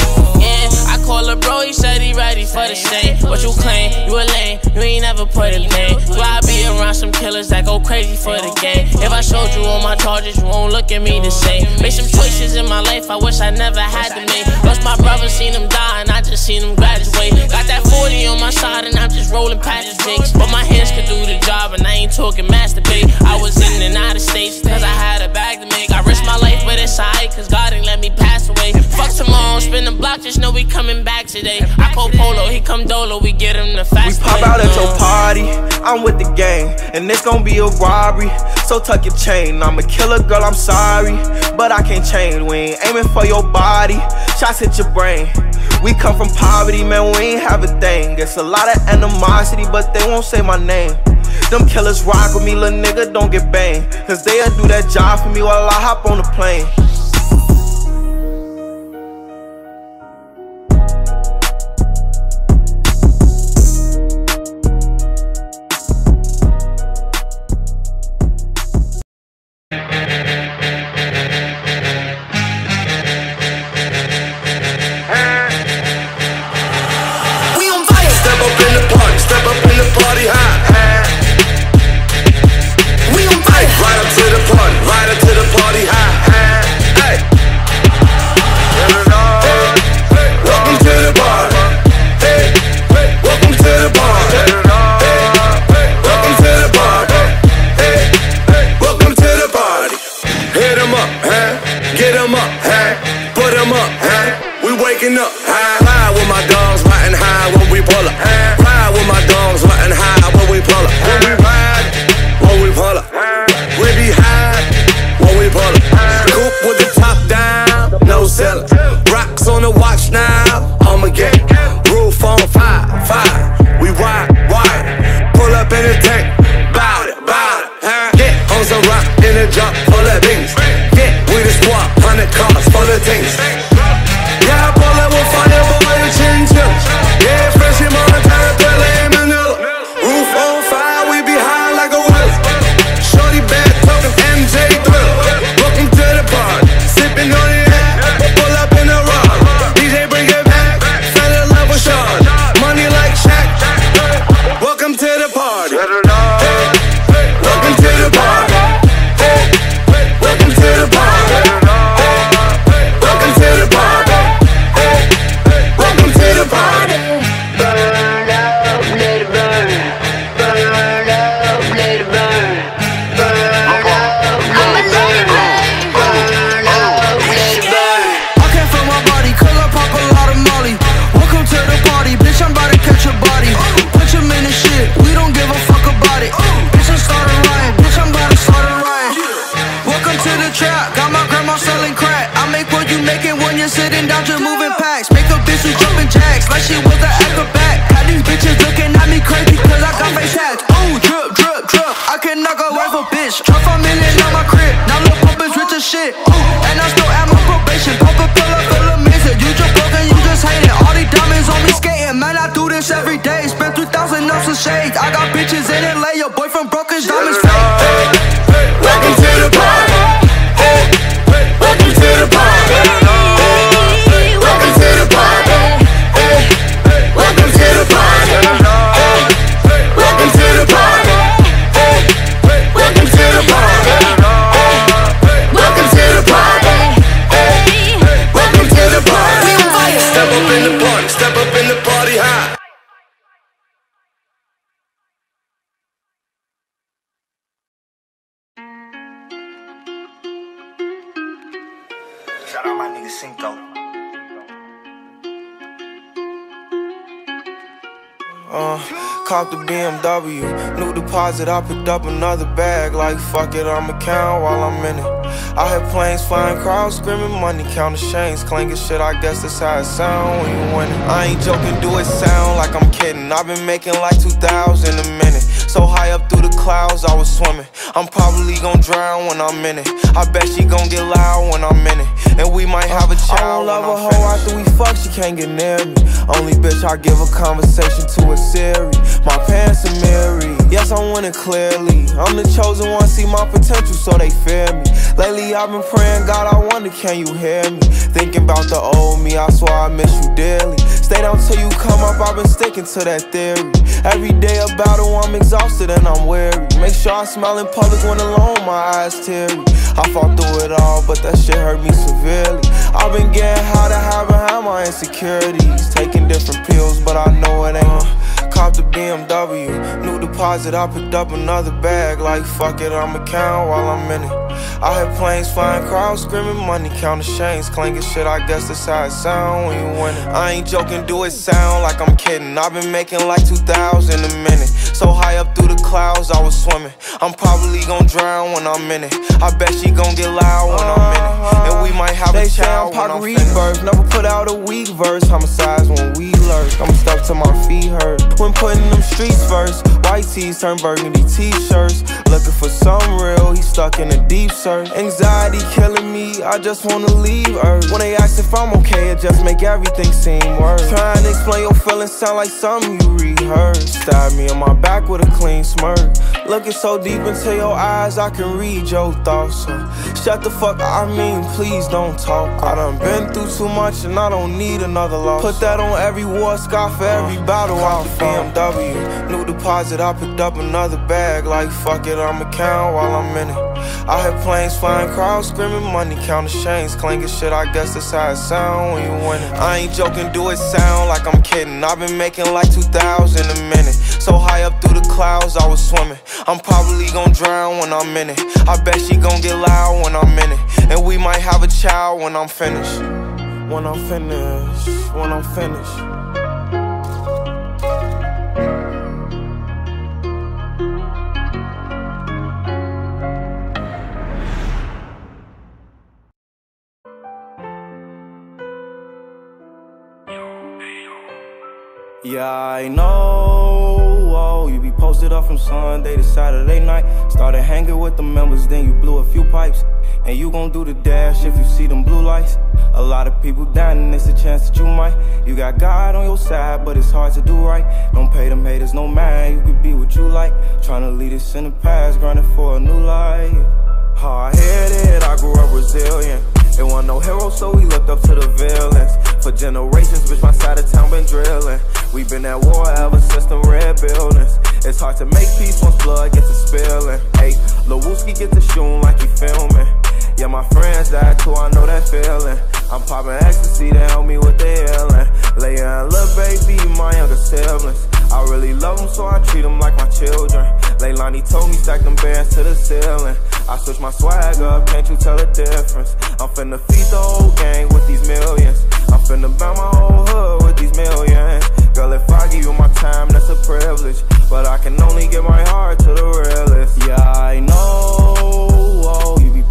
I call a bro, he said he ready for the stain. What you claim, you a lame, you ain't never put in pain. So I be around some killers that go crazy for the game. If I showed you all my charges, you won't look at me the same. Made some choices in my life I wish I never had to make. Lost my brother, seen him die, and I just seen him graduate. Got that forty on my side, and I'm just rolling past the jakes. But my hands could do the job, and I ain't talking masturbate. I was in and out of states, cause I had a bag to make. I risked my life, but it's alright, cause God ain't let me pass away. Fuck tomorrow, spin the block, just know we coming back today. I call Polo, he come Dolo, we get him the fast. We pop out at your party, I'm with the gang, and it's gon' be a robbery. So tuck your chain, I'm a killer, girl, I'm sorry, but I can't change. We ain't aiming for your body, shots hit your brain. We come from poverty, man, we ain't have a thing. It's a lot of animosity, but they won't say my name. Them killers rock with me, little nigga, don't get banged. Cause they'll do that job for me while I hop on the plane. Up, high, high with my dogs, riding high when we pull up. Ride with my dogs, riding high when we pull up. When we ride, when we pull up. We be high when we pull up. Coupe with the top down, no cellar. Rocks on the watch now, I'ma get roof on fire, fire. We ride, ride, pull up in the tank, bout it, bout it. Huh? Get on some rock in the drop full of beans. Get with the squad, hundred cars full of things. Yeah, I pull up with fire, boy, the chin chill. Yeah, fresh in my Welcome to the trap, got my grandma selling crack. I make what you making when you're sitting down just moving packs. Make a bitch who jumping jacks like she was an acrobat. Got these bitches looking at me crazy cause I got face tats. Ooh, drip, drip, drip, I can knock her off a bitch. Drop a million on my crib, now Lil Pump is rich as shit. Ooh, and I still at my probation. Pop a pill up, fill a mixer. You just broke and you just hate it. All these diamonds on me skating, man, I do this every day. Spend three thousand ounces of shades. I got bitches in L A, your boyfriend broke his diamonds fake. Welcome to the party. Welcome to the party. Welcome to the party. Welcome to the party. Welcome to the party. Welcome to the party. Welcome to the party. Welcome to the party. Step up in the party. Step up in the party high. Shout out my nigga Cinco. Uh, caught the B M W, new deposit, I picked up another bag. Like fuck it, I'ma count while I'm in it. I hear planes flying, crowds screaming, money counting chains clanking shit. I guess that's how it sound when you win it. I ain't joking, do it sound like I'm kidding. I've been making like two thousand a minute. So high up through the clouds, I was swimming. I'm probably gon' drown when I'm in it. I bet she gon' get loud when I'm in it. And we might have a child. I don't love a hoe after we fuck, she can't get near me. Only bitch I give a conversation to a Siri. My pants are mirrored. Yes, I'm winning clearly. I'm the chosen one, see my potential, so they fear me. Lately I've been praying, God, I wonder, can you hear me? Thinking about the old me, I swear I miss you dearly. Stay down till you come up, I've been sticking to that theory. Every day a battle, I'm exhausted and I'm weary. Make sure I smile in public when alone, my eyes teary. I fought through it all, but that shit hurt me severely. I've been getting high to hide behind my insecurities. Taking different pills, but I know it ain't. Cop the B M W, new deposit, I picked up another bag. Like fuck it, I'ma count while I'm in it. I hear planes flying, crowds screaming, money counting chains clanking shit. I guess that's how it sound when you win it. I ain't joking, do it sound like I'm kidding. I've been making like two thousand a minute. So high up through the clouds, I was swimming. I'm probably gon' drown when I'm in it. I bet she gon' get loud when I'm in it. And we might have a child when I'm finished. Never put out a weak verse. Homicides when we lurk. I'm stuck till my feet hurt. When putting them streets first. White tees turn burgundy t-shirts. Looking for some real, he stuck in a deep search. Anxiety killing me, I just wanna leave Earth. When they ask if I'm okay, it just make everything seem worse. Trying to explain your feelings sound like something you rehearsed. Stab me in my back with a clean smirk. Looking so deep into your eyes, I can read your thoughts. So shut the fuck up, I mean, please don't talk. I done been through too much and I don't need another loss. Put that on every war scar for every battle I fought. B M W, new deposit, I picked up another bag. Like fuck it, I'ma count while I'm in it. I hear planes flying, crowds screaming, money counting chains clanking shit. I guess that's how it sound when you win it. I ain't joking, do it sound like I'm kidding. I've been making like two thousand a minute. So high up through the clouds, I was swimming. I'm probably gon' drown when I'm in it. I bet she gon' get loud when I'm in it. And we might have a child when I'm finished. When I'm finished, when I'm finished. Yeah, I know, oh, you be posted up from Sunday to Saturday night. Started hanging with the members, then you blew a few pipes. And you gon' do the dash if you see them blue lights. A lot of people dying and it's a chance that you might. You got God on your side, but it's hard to do right. Don't pay them haters no mind, you could be what you like. Tryna lead us in the past, grinding for a new life. Hard-headed, I grew up resilient. There wasn't no hero, so we looked up to the villains. For generations, bitch, my side of town been drilling. We been at war ever since them red buildings. It's hard to make peace once blood gets to spilling. Hey, Lil Wooski get to shooting like he filming. Yeah, my friends died too, I know that feeling. I'm popping ecstasy to help me with the healing. Leia and Lil Baby, my younger siblings. I really love them, so I treat them like my children. Leilani told me stack them bands to the ceiling. I switch my swag up, can't you tell the difference? I'm finna feed the whole gang with these millions. I'm finna buy my whole hood with these millions. Girl, if I give you my time, that's a privilege. But I can only give my heart to the realest. Yeah, I know, oh, you be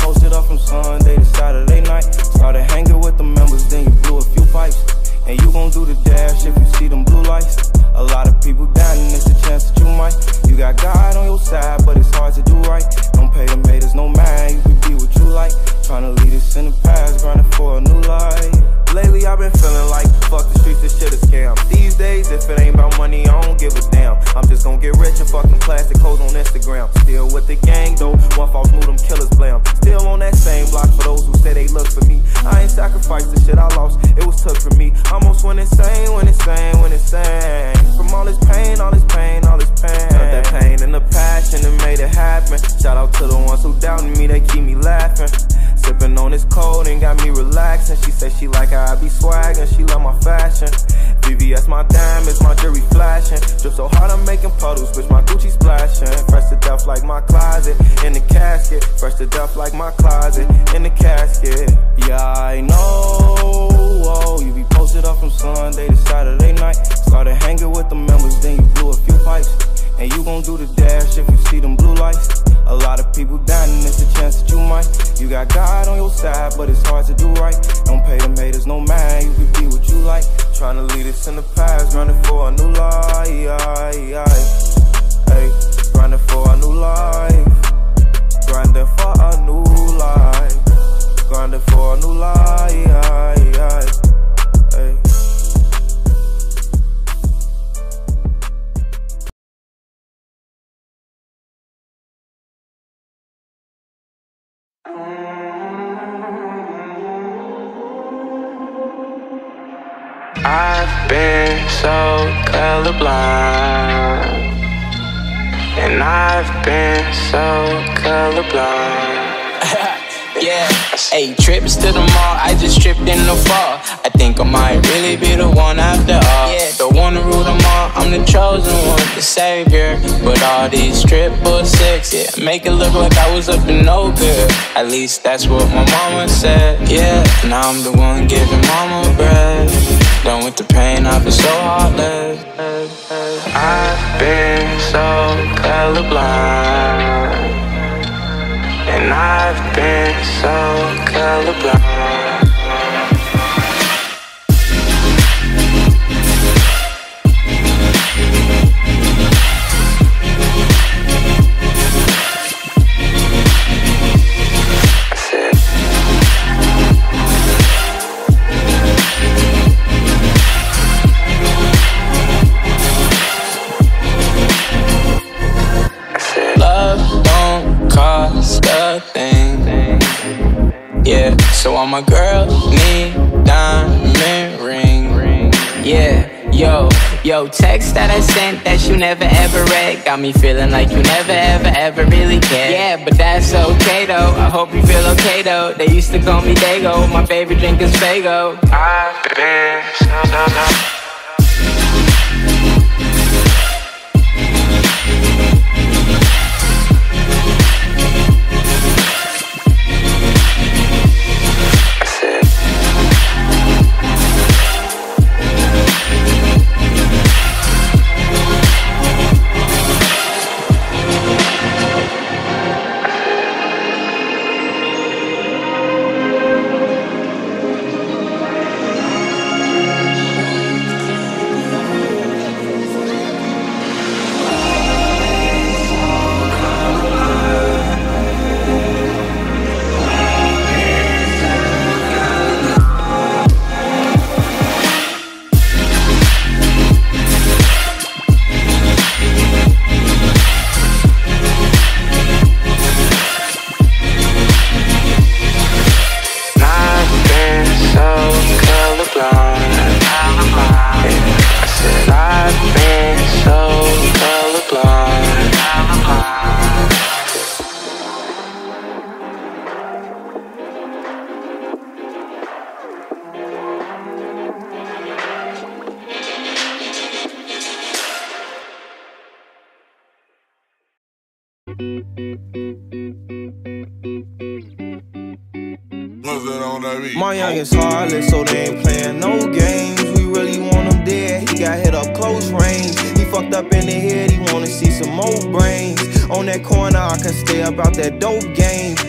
posted up from Sunday to Saturday night. Started hanging with the members, then you blew a few pipes. And you gon' do the dash if you see them blue lights. A lot of people down and it's a chance that you might. You got God on your side, but it's hard to do right. Don't pay them haters no mind, you can be what you like. Tryna lead us in the past, grinding for a new life. Lately I've been feeling like, fuck the streets, this shit a scam. These days, if it ain't about money, I don't give a damn. I'm just gon' get rich and fucking plastic hoes on Instagram. Still with the gang though, one false move, them killers blam. Still on that same block for those who say they look for me. I ain't sacrificed the shit I lost, it was took from me. Almost went insane, went insane, went insane. From all this pain, all this pain, all this pain. Felt that pain and the passion that made it happen. Shout out to the ones who doubted me, they keep me laughing. Sippin' on this cold and got me relaxing. She said she like how I be swaggin', she love my fashion. V V S my diamonds, my jewelry flashing. Drip so hard I'm making puddles, bitch my Gucci splashing. Fresh to death like my closet, in the casket. Fresh to death like my closet, in the casket. Yeah, I know, oh, you be posted up from Sunday to Saturday night. Started hanging with the members, then you blew a few pipes. And you gon' do the dash if you see them blue lights. A lot of people dying and it's a chance that you might. You got God on your side, but it's hard to do right. Don't pay them haters no mind, you can be what you like. Tryna lead us in the past, running for a new life. Hey, grinding for a new life. Grinding for a new life. Grinding for a new life. Hey. I've been so colorblind, and I've been so colorblind. Yeah, hey, trips to the mall, I just tripped in the fall. I think I might really be the one after all. Yeah, don't wanna rule them all, I'm the chosen one, the savior. But all these triple six, yeah, make it look like I was up to no good. At least that's what my mama said. Yeah, now I'm the one giving mama bread. Done with the pain, I've been so heartless. I've been so colorblind, and I've been so colorblind. Cost a thing, yeah. So all my girls need diamond ring, yeah. Yo, yo, text that I sent that you never ever read got me feeling like you never ever ever really cared. Yeah, but that's okay though. I hope you feel okay though. They used to call me Dago. My favorite drink is Fago. I've been so so so. My youngest heartless, so they ain't playing no games. We really want him dead, he got hit up close range. He fucked up in the head, he wanna see some more brains. On that corner, I can stay about that dope game.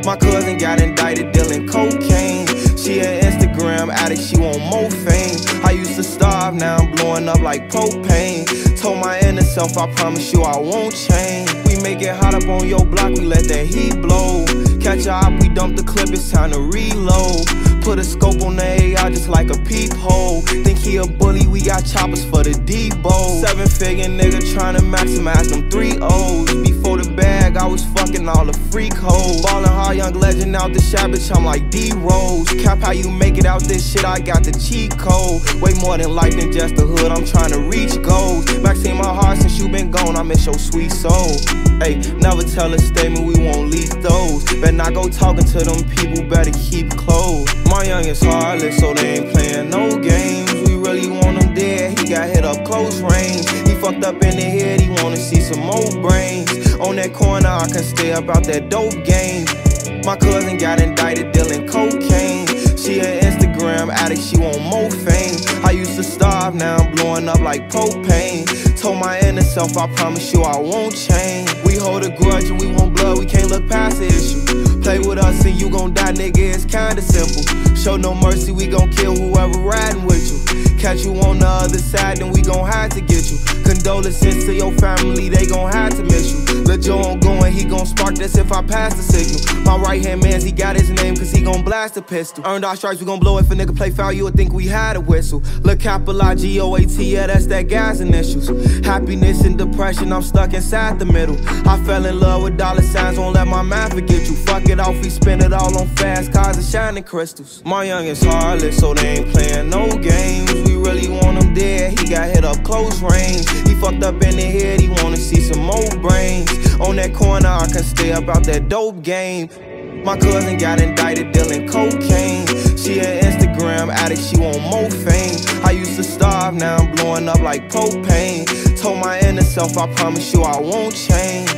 My cousin got indicted dealing cocaine. She an Instagram addict, she want more fame. I used to starve, now I'm blowing up like propane. Told my inner self, I promise you I won't change. We make it hot up on your block, we let that heat blow. Catch a op, we dump the clip, it's time to reload. Put a scope on the A I just like a peephole. Think he a bully, we got choppers for the Debo. Seven figure nigga tryna maximize them three O's. Before the bag, I was fucking all the freak hoes. Ballin' hard, young legend out the shop, bitch, I'm like D-Rose. Cap how you make it out this shit, I got the cheat code. Way more than life than just the hood, I'm tryna reach goals. Maxine my heart since you been gone, I miss your sweet soul. Ayy, never tell a statement, we won't leak those. Better not go talking to them people, better keep close. My youngest heartless, so they ain't playing no games. We really want him dead, he got hit up close range. He fucked up in the head, he wanna see some more brains. On that corner, I can stay about that dope game. My cousin got indicted dealing cocaine. She an Instagram addict, she want more fame. I used to starve, now I'm blowing up like propane. Told my inner self, I promise you I won't change. We hold a grudge and we want blood, we can't look past the issue. Play with us and you gon' die, nigga, it's kinda simple. Show no mercy, we gon' kill whoever riding with you. Catch you on the other side, then we gon' have to get you. Condolences to your family, they gon' have to miss you. Let Joe on go and he gon' spark this if I pass the signal. My right hand man's, he got his name cause he gon' blast a pistol. Earned our stripes, we gon' blow if a nigga play foul, you would think we had a whistle. Look, capital I G O A T, yeah, that's that gas initials. Happiness and depression, I'm stuck inside the middle. I fell in love with dollar signs, won't let my mind forget you. Fuck it off, we spend it all on fast cars and shining crystals. My youngest heartless, so they ain't playing no games. We really want him dead, he got hit up close range. He fucked up in the head, he wanna see some more brains. On that corner, I can stay about that dope game. My cousin got indicted dealing cocaine. She an Instagram addict, she want more fame. I used to starve, now I'm blowing up like propane. Told my inner self, I promise you I won't change.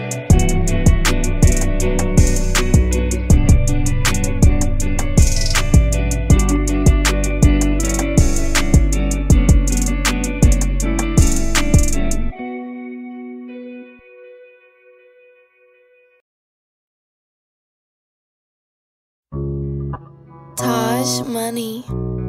Taj Money.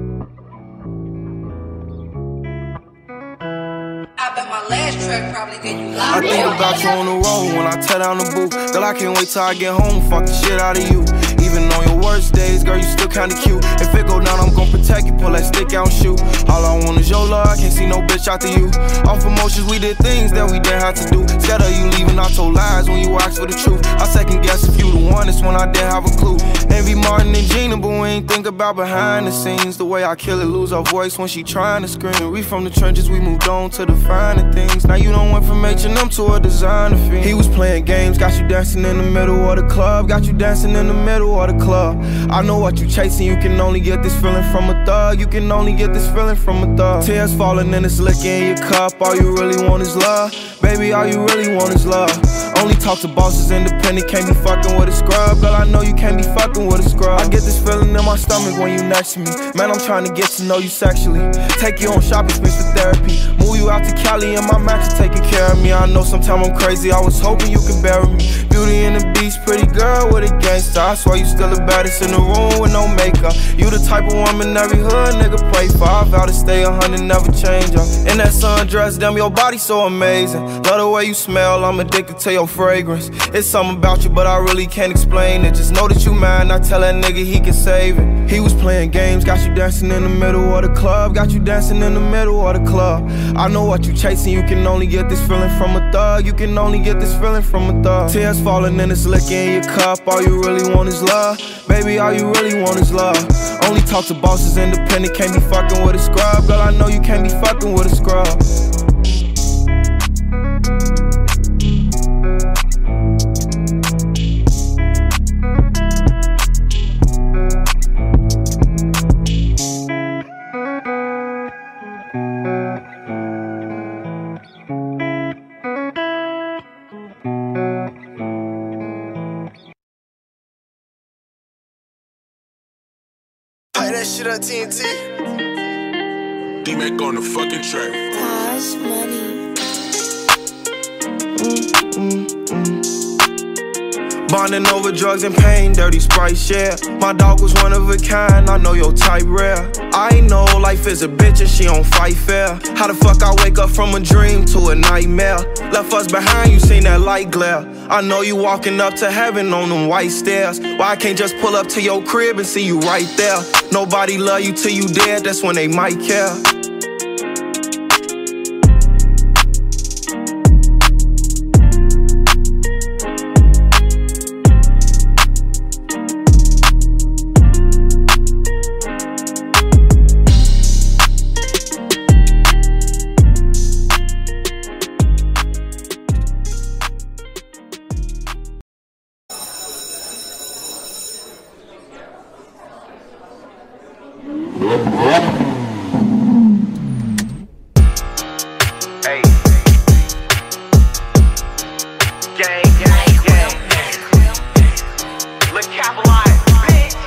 I bet my last track probably get you I locked think up. about you on the road when I tear down the booth. Girl, I can't wait till I get home, fuck the shit out of you. Even on your worst days, girl, you still kinda cute. If it go down, I'm gon' protect you, pull that stick out and shoot. All I want is your love, I can't see no bitch after you. Off emotions, we did things that we didn't have to do. Scared of you leaving, I told lies when you asked for the truth. I second guess if you the one, it's when I didn't have a clue. Envy Martin and Gina, but we ain't think about behind the scenes. The way I kill it, lose her voice when she trying to scream. We from the trenches, we moved on to the finer things. Now you done went from H and M to a designer fiend. He was playing games, got you dancing in the middle of the club. Got you dancing in the middle of the club. I know what you chasing, you can only get this feeling from a thug. You can only get this feeling from a thug. Tears falling and it's liquor in your cup. All you really want is love. Baby, all you really want is love. Only talk to bosses, independent, can't be fucking with a scrub. Girl, I know you can't be fucking with a scrub. I get this feeling in my stomach when you next to me. Man, I'm trying to get to know you sexually. Take you on shopping sprees for therapy. Move you out to Cali and my max is taking care of me. I know sometimes I'm crazy, I was hoping you could bury me. Beauty and the Beast, pretty girl with a gangster. I swear you still the baddest in the room with no makeup. You the type of woman every hood nigga pray for. I vow to stay a hundred, never change up. In that sundress, damn, your body so amazing. Love the way you smell, I'm addicted to your fragrance. It's something about you, but I really can't explain it. Just know that you mine, I tell that nigga he can save it. He was playing games, got you dancing in the middle of the club. Got you dancing in the middle of the club. I know what you chasing, you can only get this feeling from a thug. You can only get this feeling from a thug. Tears falling and it's liquor in your cup. All you really want is love. Baby, all you really want is love. Only talk to bosses, independent, can't be fucking with a scrub. Girl, I know you can't be fucking with a scrub. Shit up T N T. D-Mac on the fucking track. Taj Money. Mm, mm, mm. Bonding over drugs and pain, dirty Sprite share. My dog was one of a kind, I know your type rare. I know life is a bitch and she don't fight fair. How the fuck I wake up from a dream to a nightmare? Left us behind, you seen that light glare. I know you walking up to heaven on them white stairs. Why I can't just pull up to your crib and see you right there? Nobody love you till you dead, that's when they might care. Hey. Gang, gang, gang. Look, capitalize, bitch.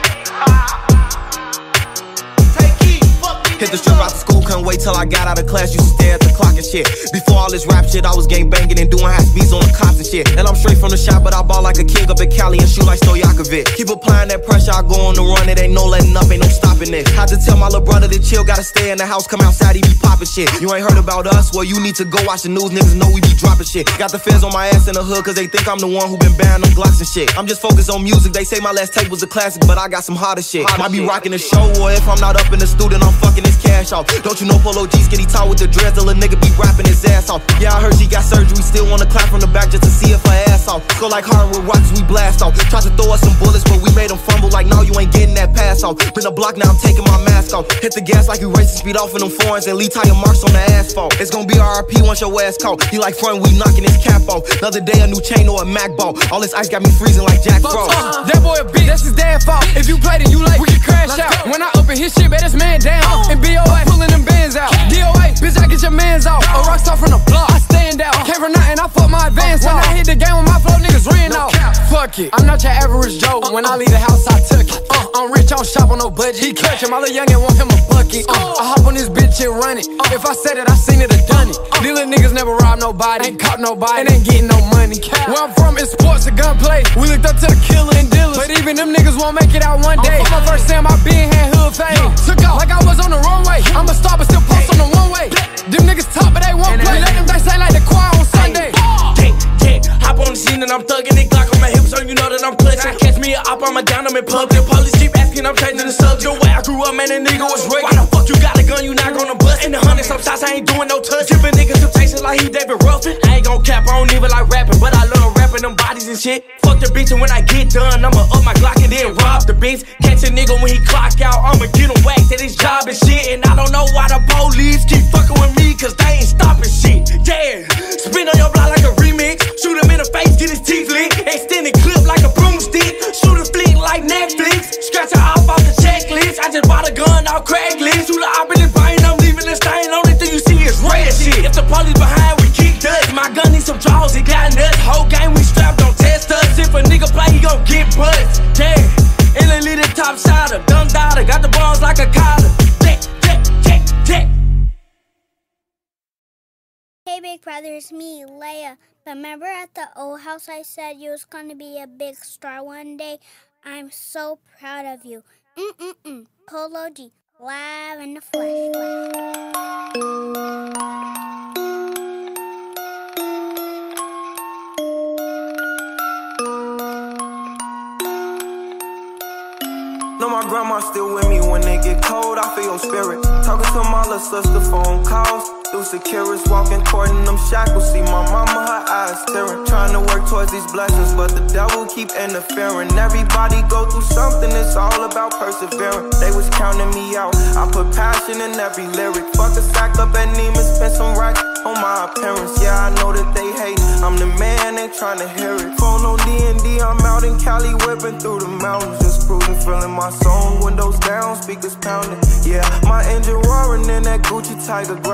Hit the strip out the school, couldn't wait till I got out of class. Used to stare at the clock and shit. Before all this rap shit, I was gang banging and doing high speeds on the cops and shit. And I'm straight from the shop, but I ball like a king up in Cali and shoot like Stojakovic. Keep applying that pressure, I go on the run. It ain't no letting up, ain't no stopping this. Had to tell my little brother to chill, gotta stay in the house, come outside, he be popping shit. You ain't heard about us? Well, you need to go watch the news, niggas know we be dropping shit. Got the feds on my ass in the hood, cause they think I'm the one who been banning them Glocks and shit. I'm just focused on music, they say my last tape was a classic, but I got some harder shit. Might be rocking the show, or if I'm not up in the studio, I'm fucking his cash off. Don't you know Polo G skinny tall with the dreads, the little nigga be rapping his ass off. Yeah, I heard she got surgery, still wanna clap from the back just to see if her ass off. Go like hard with rocks, we blast off. Tried to throw us some bullets, but we made them fumble like, no, you ain't getting that pass off. Been a block, now I'm taking my mask off. Hit the gas like you racing, speed off in them foreigns and leave tire marks on the asphalt. It's gonna be R I P once your ass caught. He like front, we knocking his cap off. Another day, a new chain or a Mac ball. All this ice got me freezing like Jack Frost. Uh, that boy a bitch, that's his damn fault. If you played it, you like, we can crash Let's out. Go. When I open his shit, bet this man down. Oh. And B O A, pulling them bands out. D O A, bitch, I get your mans out. A rock star from the block, I stand out. Came from nothing, I fuck my advance uh, off. When I hit the game with my flow, niggas ran no off. Cap. Fuck it, I'm not your average Joe. Uh, when I leave the house, I took it. Uh, I'm rich, I don't shop on no budget. He clutching, my little youngin' want him a bucket. Uh, I hop on this bitch and run it. Uh, if I said it, I seen it, I done it. Uh, These little niggas never rob nobody, ain't caught nobody, and ain't getting no money. Cap. Where I'm from, it's sports and gunplay. We looked up to the killer and dealers, but even them niggas won't make it out one day. Uh, my first time I been had hood fame. Took off like I was on the runway. I'm a star, but still post on the one way. Them niggas talk, but they won't play. Let them dice say like the choir on Sunday. Yeah, yeah, hop on the scene and I'm thugging it. Glock on my hips, so you know that I'm clutching. Catch me up, I'm a down, I'm in pub. The police keep asking, I'm changing the subject. Way I grew up, man, that nigga was wrecked. Why the fuck you got a gun, you not gonna bust? In the hundred some shots, I ain't doing no touch. Giving niggas some tasting like he David Ruffin. I ain't gon' cap, I don't even like rapping, but I love rapping them bodies and shit. Fuck the bitch, and when I get done, I'ma up my Glock and then rob the bitch. Catch a nigga when he clock out, I'ma get him whacked at his job and shit. And I don't know why the police keep fucking with me, cause they ain't stopping shit. Yeah, spin on your block like a remix. Shoot him in the face, get his teeth lit. Extend the clip like a broomstick. Shoot a flick like Netflix. Scratch her off off the checklist. I just bought a gun off Craigslist. Shoot the op in his brain, I'm leaving the stain. Only thing you see is red shit. If the police behind, we kick dust. My gun needs some draws, it got nuts. Whole game we strapped, don't test us. If a nigga play, he gon' get buzzed. Yeah, Italy the top shotter. Dumb daughter, got the balls like a collar. Yeah, yeah, yeah, yeah. Hey big brother, it's me, Leia. Remember at the old house I said you was gonna be a big star one day? I'm so proud of you. Mm-mm-mm. Polo G, live in the flesh. Know my grandma still with me when it get cold. I feel your spirit. Talking to my little sister, phone calls. Through Securus, walking, courting them shackles. See my mama, her eyes tearing. Trying to work towards these blessings, but the devil keep interfering. Everybody go through something, it's all about persevering. They was counting me out, I put passion in every lyric. Fuck a sack up at Neiman, spend some racks on my appearance. Yeah, I know that they hate, I'm the man, they trying to hear it. Phone on D and D, I'm out in Cali, whipping through the mountains. Just cruising, feeling my song, windows down, speakers pounding. Yeah, my engine roaring in that Gucci Tiger growl.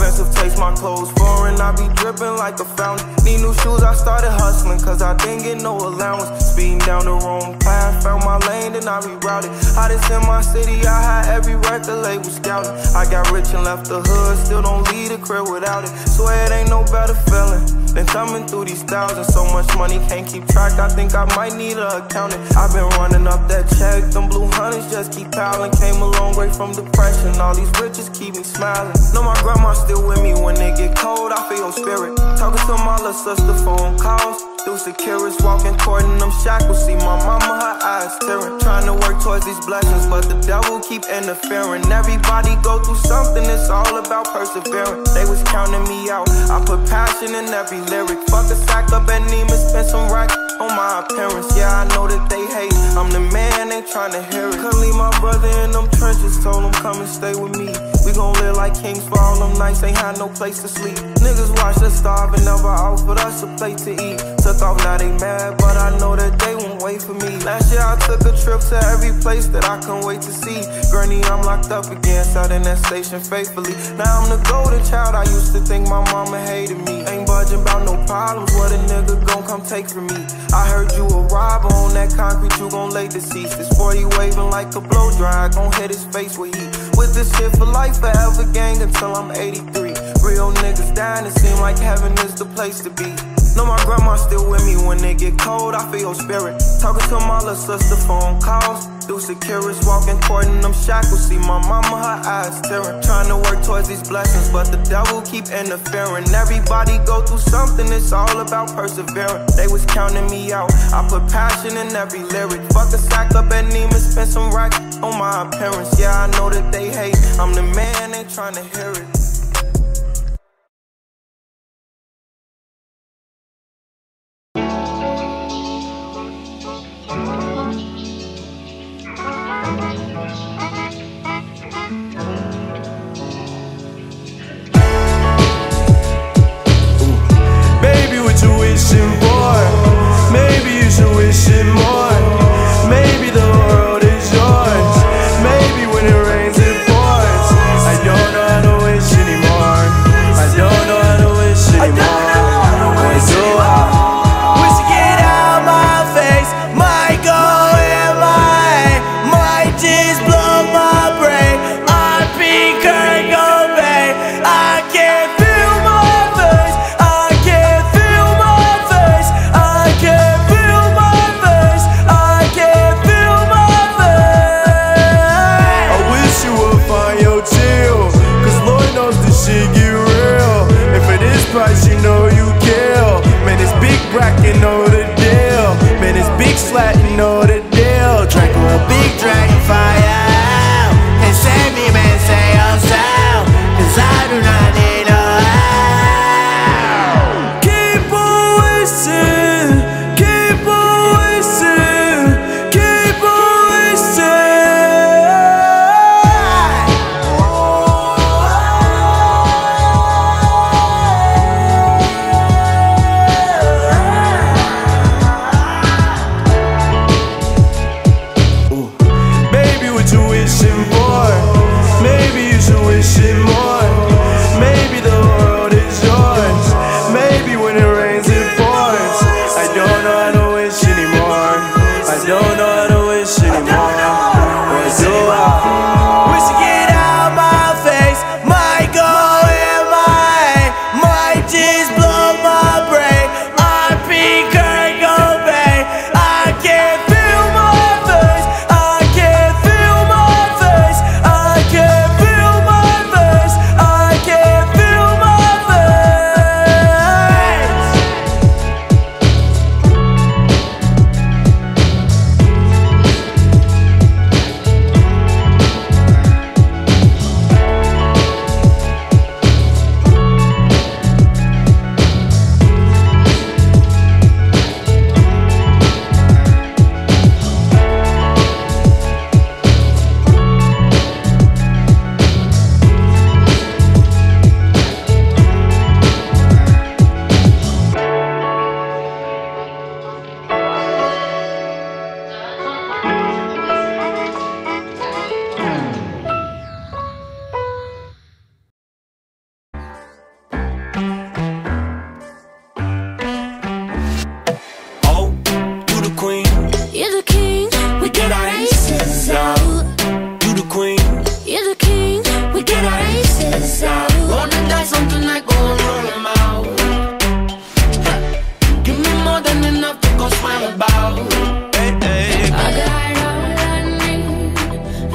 expensive taste, my clothes foreign. I be dripping like a fountain. Need new shoes, I started hustling, cause I didn't get no allowance. Speeding down the wrong path, found my lane, then I rerouted. Hottest in my city, I had every record label scouting. I got rich and left the hood, still don't leave the crib without it. Swear it ain't no better feeling than thumbing through these thousands. So much money, can't keep track, I think I might need an accountant. I've been running up that check, them blue hundreds just keep piling. Came a long way from depression, all these riches keep me smiling. Know my grandma still with me when it get cold, I feel your spirit. Talking to my little sister, phone calls through Securus, walking toward them shackles. See my mama, her eyes tearing. Trying to work towards these blessings, but the devil keep interfering. Everybody go through something, it's all about persevering. They was counting me out, I put passion in every lyric. Fuck a sack up at Neiman, spend some racks on my appearance. Yeah, I know that they hate, I'm the man, they tryna hear it. Couldn't leave my brother in them trenches, told him come and stay with me. We gon' live like kings for all them nights, ain't had no place to sleep. Niggas watch us starve and never offered us a plate to eat. Took off, now they mad, but I know that they won't wait for me. Last year I took a trip to every place that I couldn't wait to see. Gurney, I'm locked up again, sat in that station faithfully. Now I'm the golden child, I used to think my mama hated me. Ain't budging about no problems, what a nigga gon' come take from me. I heard you a robber, on that concrete you gon' lay deceased. This forty waving like a blow dry, gon' hit his face with heat. With this shit for life, forever gang until I'm eighty-three. Real niggas dying, it seem like heaven is the place to be. Know my grandma still with me when it get cold, I feel your spirit. Talking to my little sister, phone calls through Securus, walking toward them shackles. See my mama, her eyes tearing. Trying to work towards these blessings, but the devil keep interfering. Everybody go through something, it's all about persevering. They was counting me out, I put passion in every lyric. Fuck a sack up at Neiman, spend some racks on my appearance. Yeah, I know that they hate, I'm the man, they tryna hear it. Maybe you should wish it more. Maybe the world is yours. Maybe when it rains it pours. I don't know how to wish anymore. I don't know how to wish anymore. I do. Wish to get out my face. Might go in my might just blow my brain. I be Kurt Cobain. I can't feel my face. I can't feel my face. I can't feel my face. I can't feel my face. I wish you would find your chill, cause Lord knows this shit get real. And for this price you know you kill. Man, it's big brack, you know the deal. Man, it's big slat, you know the deal. Drink with a big dragon fire. And save me, man, say yourself, cause I do not need no help. Keep on wishing, keep on wishing, keep on wishing. Baby, what you wishing for? Maybe you should wish it more. Maybe the world is yours. Maybe when it rains it pours. I don't know how to wish anymore. I don't know how to wish anymore. What do I wish to get out my face? Might go in my might just blow my brain. I be Kurt Cobain. I can't feel my face. I can't feel my face. I can't feel my face.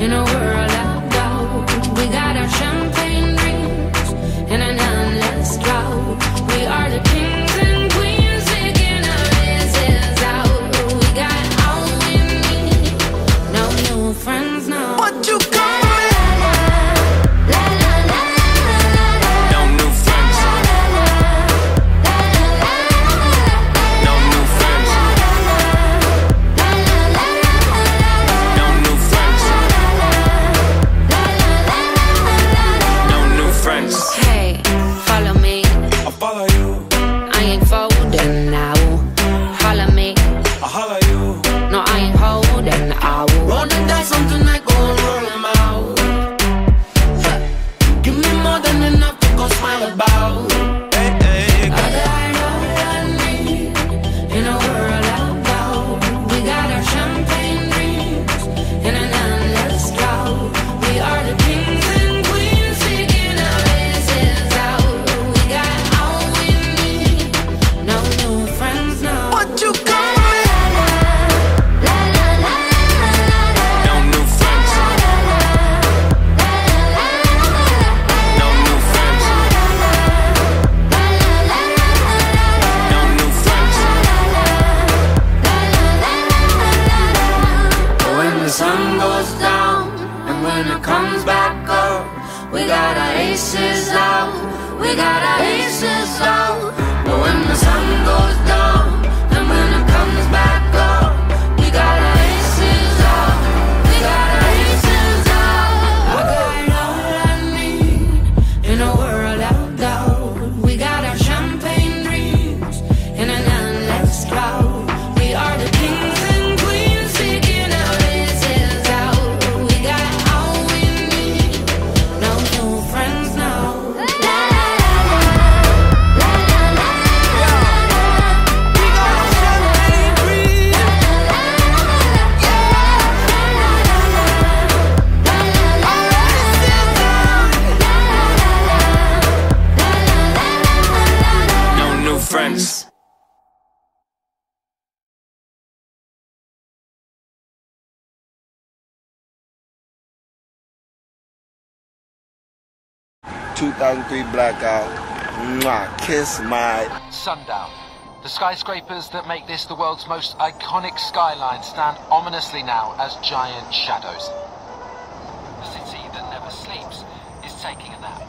in a world of doubt. We got our champagne drinks and an endless drought. We are the kings and queens taking our asses out. We got all we need, no new friends, no. What you call me? No new friends. No new friends. No new friends. No new friends. Hey, follow me. I follow you. I ain't folding now. Follow me. I holler you. No, I ain't holding out. Roll the dice on tonight, go and roll them out. Huh. Give me more than enough to go smile about. Hey, hey, All that I know I need in a world of doubt. We got our champagne drinks and an endless drought. We are the kings and queens taking our asses out. We got all we need, no new friends, no. What you call me? No new friends. No new friends. No new friends. When the sun goes down and when it comes back up, we got our aces out. We got our aces out. But when the sun goes down and when it comes back up, we got our aces out. We got our aces out. I got all I need in a world of doubt. We got our champagne drinks and an endless drought. We are the kings and queens taking our aces out. We got all we need, no new friends, no. No new friends. two thousand three blackout. Mwah, kiss my. Sundown. The skyscrapers that make this the world's most iconic skyline stand ominously now as giant shadows. The city that never sleeps is taking a nap.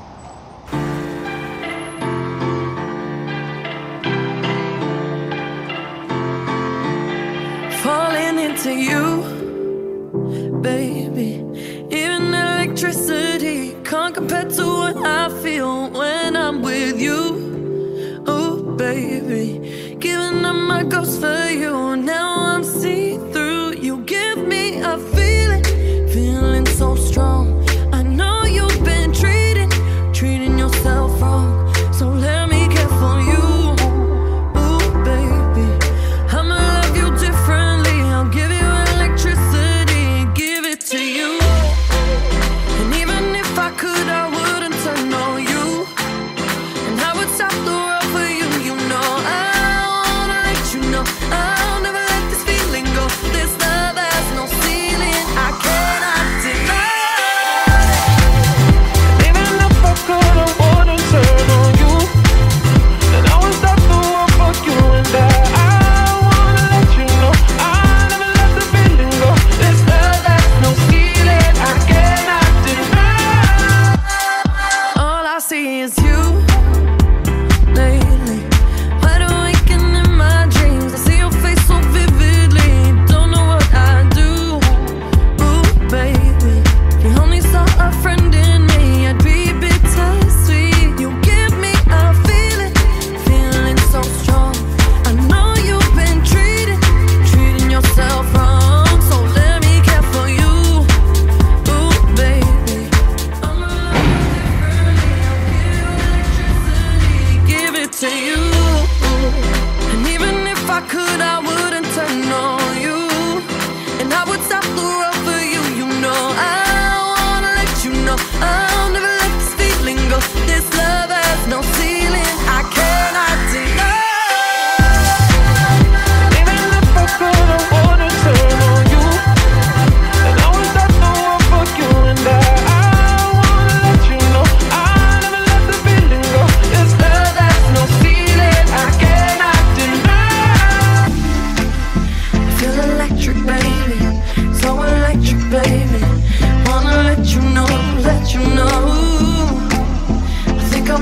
Falling into you, baby. Even electricity can't compare to what I feel when I'm with you. Oh, baby, giving up my ghost for you. Now I'm see-through. You give me a feeling, feeling so strong. I know you've been treating, treating yourself wrong. So let me care for you. Ooh, baby, I'ma love you differently. I'll give you electricity, give it to you. And even if I could, I wouldn't turn on you. And I would stop the world for you. You know I wanna let you know I'll never let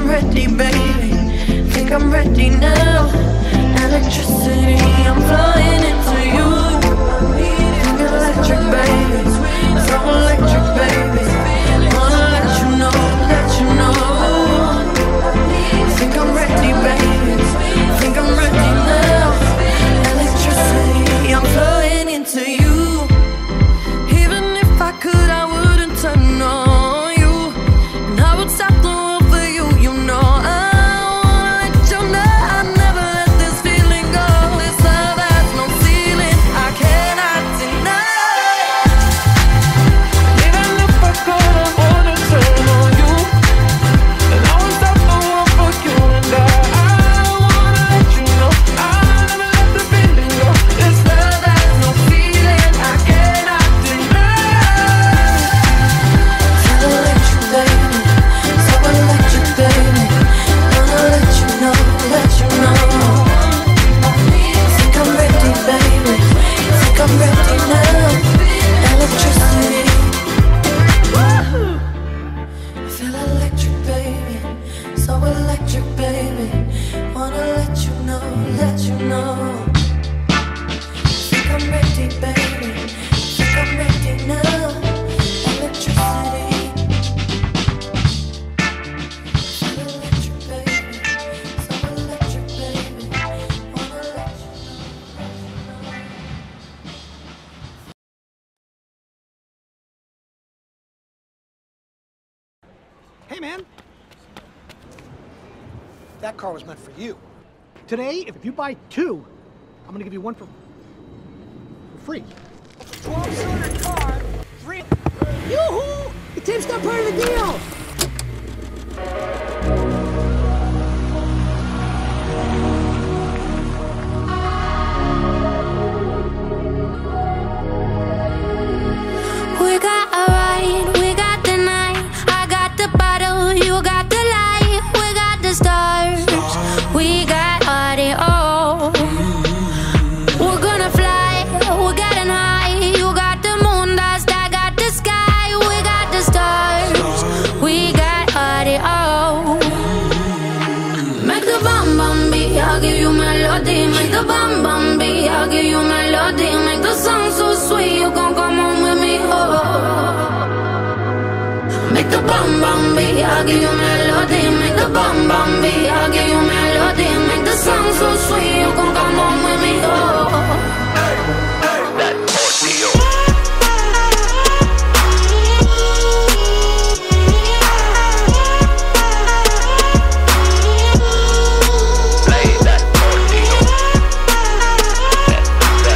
I'm ready, baby. Think I'm ready now. Electricity, I'm flying into you. Think electric, baby. So electric, baby. Wanna let you know, let you know. Think I'm ready, baby. Think I'm ready now. Electricity, I'm flying into you. Even if I could, I wouldn't turn on you. And I would stop the world for you, you know. I wanna let you know I never let this feeling go. This love has no ceiling, I cannot deny. Even if I could, I wanna turn on you. And I would stop the world for you and I. I wanna let you know I never let the feeling go. This love has no ceiling, I cannot deny. So electric, baby. So electric, baby. Wanna let you know, let you know. Think I'm ready, baby. Think I'm ready now. Electricity. Woo! I feel electric, baby. So electric, baby. Wanna let you know, let you know. Think I'm ready, baby. Think I'm ready now. Electricity. Feel electric, baby. So electric, baby. Wanna let you Hey, man. That car was meant for you. Today, if you buy two, I'm gonna give you one for, for free. twelve cylinder car, free. Yoo-hoo! The Tim's got part of the deal. We got a ride, we got the night. I got the bottle, you got the light. We got the stars, we got audio. We're gonna fly, we're getting high. You got the moon dust, I got the sky. We got the stars, we got audio. Make the bum bum beat, I'll give you melody. Make the bum bum beat, I'll give you melody. Make the song so sweet, you gon' come home with me. Make the bum bum beat, I'll give you melody. Make the bum bum beat, I'll give you melody. Make the song so sweet, you gon' come home with me. Oh. That ordeal. Play that ordeal. That,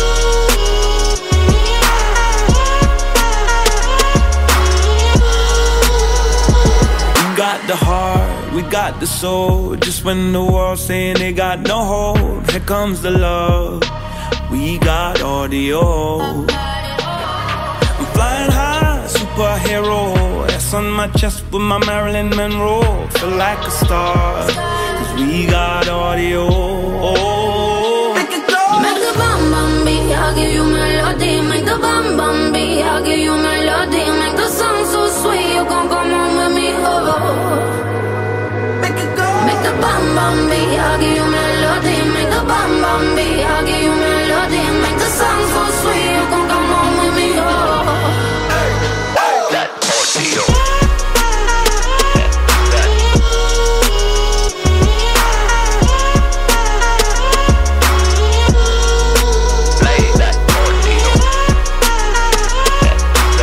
We got the heart, we got the soul. Just when the world's saying they got no hold, here comes the love. We got audio. I'm flying high, superhero. S on my chest with my Marilyn Monroe. Feel like a star, cause we got audio. Make the bum bum beat, I'll give you melody. Make the bum bum beat, I'll give you melody. Make the song so sweet, you gon' come home with me. Oh. Make the bum bum beat, I'll give you melody. Make the bum bum beat, I'll give you melody. Make the song so sweet, you gon' come home with me. Oh. that ordeal. Play that ordeal.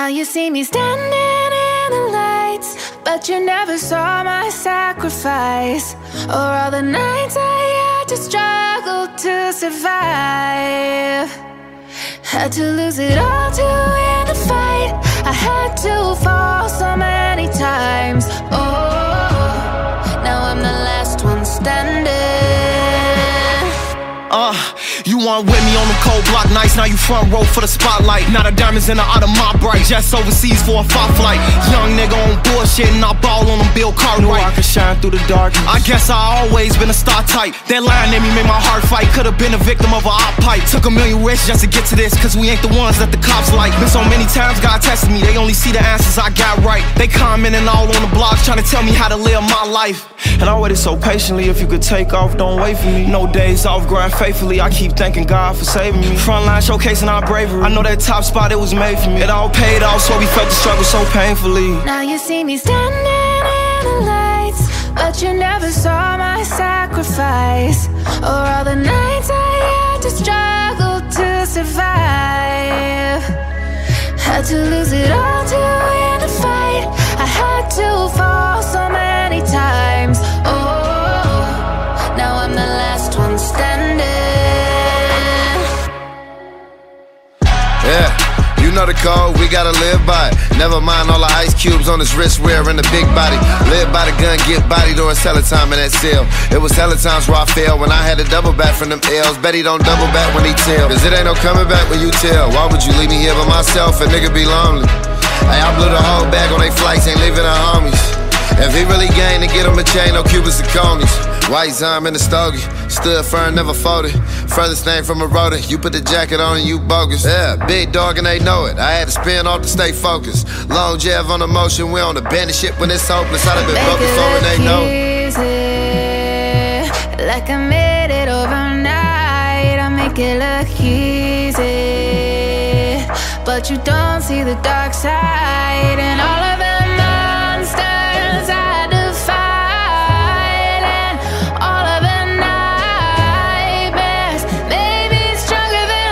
Now you see me standing in the lights, but you never saw my sacrifice, or all the nights I had to struggle to survive. Had to lose it all to win the fight. I had to fall so many times. Oh, now I'm the last one standing. Uh, you weren't with me on them cold block nights, now you front row for the spotlight. Now the diamonds in the out of my bright, just overseas for a fight flight. Young nigga on bullshit and I ball on them Bill Cartwright. Knew I could shine through the darkness. I guess I always been a star type. That line in me made my heart fight. Could've been a victim of a op pipe. Took a million risks just to get to this, cause we ain't the ones that the cops like. Been so many times God tested me, they only see the answers I got right. They commenting all on the blogs trying to tell me how to live my life. And I waited so patiently, if you could take off, don't wait for me. No days off, grind faithfully, I keep thanking God for saving me. Frontline showcasing our bravery, I know that top spot, it was made for me. It all paid off, so we felt the struggle so painfully. Now you see me standing in the lights, but you never saw my sacrifice, or all the nights I had to struggle to survive. Had to lose it all to win the fight. I had to fall so many times. Oh, now I'm the last one standing. Yeah, you know the code, we gotta live by it. Never mind all the ice cubes on his wrist wearing the big body. Live by the gun, get bodied, or it's hella time in that cell. It was hella times where I failed when I had to double back from them L's. Bet he don't double back when he tell, cause it ain't no coming back when you tell. Why would you leave me here by myself? A nigga be lonely. Hey, I blew the whole bag on they flights, ain't leaving the homies. If he really gained to get him a chain, no Cubans and conies. White Zime in the stogie, stood firm, never folded. Furthest thing from a rotor, you put the jacket on and you bogus. Yeah, big dog and they know it, I had to spin off to stay focused. Long Jeff on the motion, we on the bandit shit when it's hopeless. I'd have been broke before and they know it. Like I made it overnight, I make it look easy, but you don't see the dark side and all of the monsters I defied, and all of the nightmares made me stronger than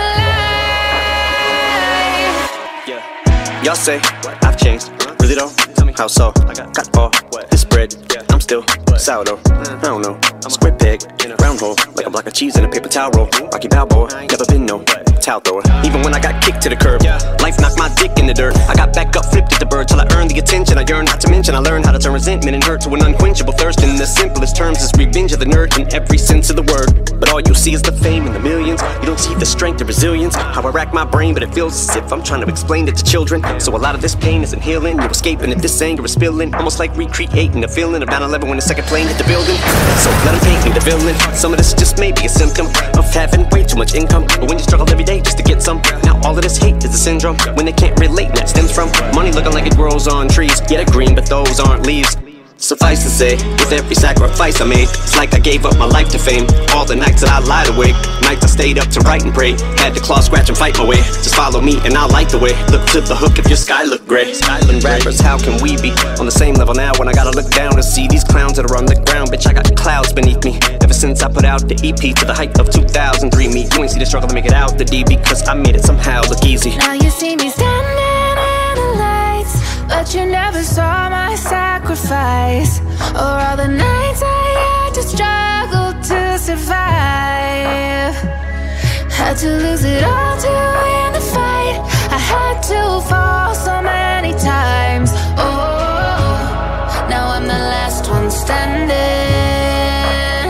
life. Yeah, y'all say I've changed, really though? Tell me how so? Got all this bread, I'm still sourdough. I don't know, square peg, round hole, like a block of cheese in a paper towel roll. Rocky Balboa, never been no towel thrower. Even when I got kicked to the curb, life knocked my dick in the dirt. I got back up, flipped at the bird till I earned the attention I yearned. Not to mention I learned how to turn resentment and hurt to an unquenchable thirst. In the simplest terms, is revenge of the nerd in every sense of the word. But all you see is the fame and the millions. You don't see the strength and resilience. How I rack my brain, but it feels as if I'm trying to explain it to children. So a lot of this pain isn't healing. You're escaping if this anger is spilling. Almost like recreating the feeling of nine eleven when the second plane hit the building. So let them paint me the villain. Some of this just may be a symptom of having way too much income. But when you struggle every day just to get some, now all of this hate is a syndrome. When they can't relate, and that stems from money looking like it grows on trees. Yeah, they're green, but those aren't leaves. Suffice to say, with every sacrifice I made, it's like I gave up my life to fame. All the nights that I lied awake, nights I stayed up to write and pray. Had to claw, scratch, and fight my way. Just follow me and I'll light the way. Look to the hook if your sky look gray. Island rappers, how can we be on the same level now when I gotta look down to see these clowns that are on the ground? Bitch, I got clouds beneath me. Ever since I put out the E P to the height of two thousand three, me, you ain't see the struggle to make it out the D because I made it somehow look easy. Now you see me standing in the lights, but you never saw my sacrifice, or all the nights I had to struggle to survive. Had to lose it all to win the fight. I had to fall so many times. Oh, now I'm the last one standing.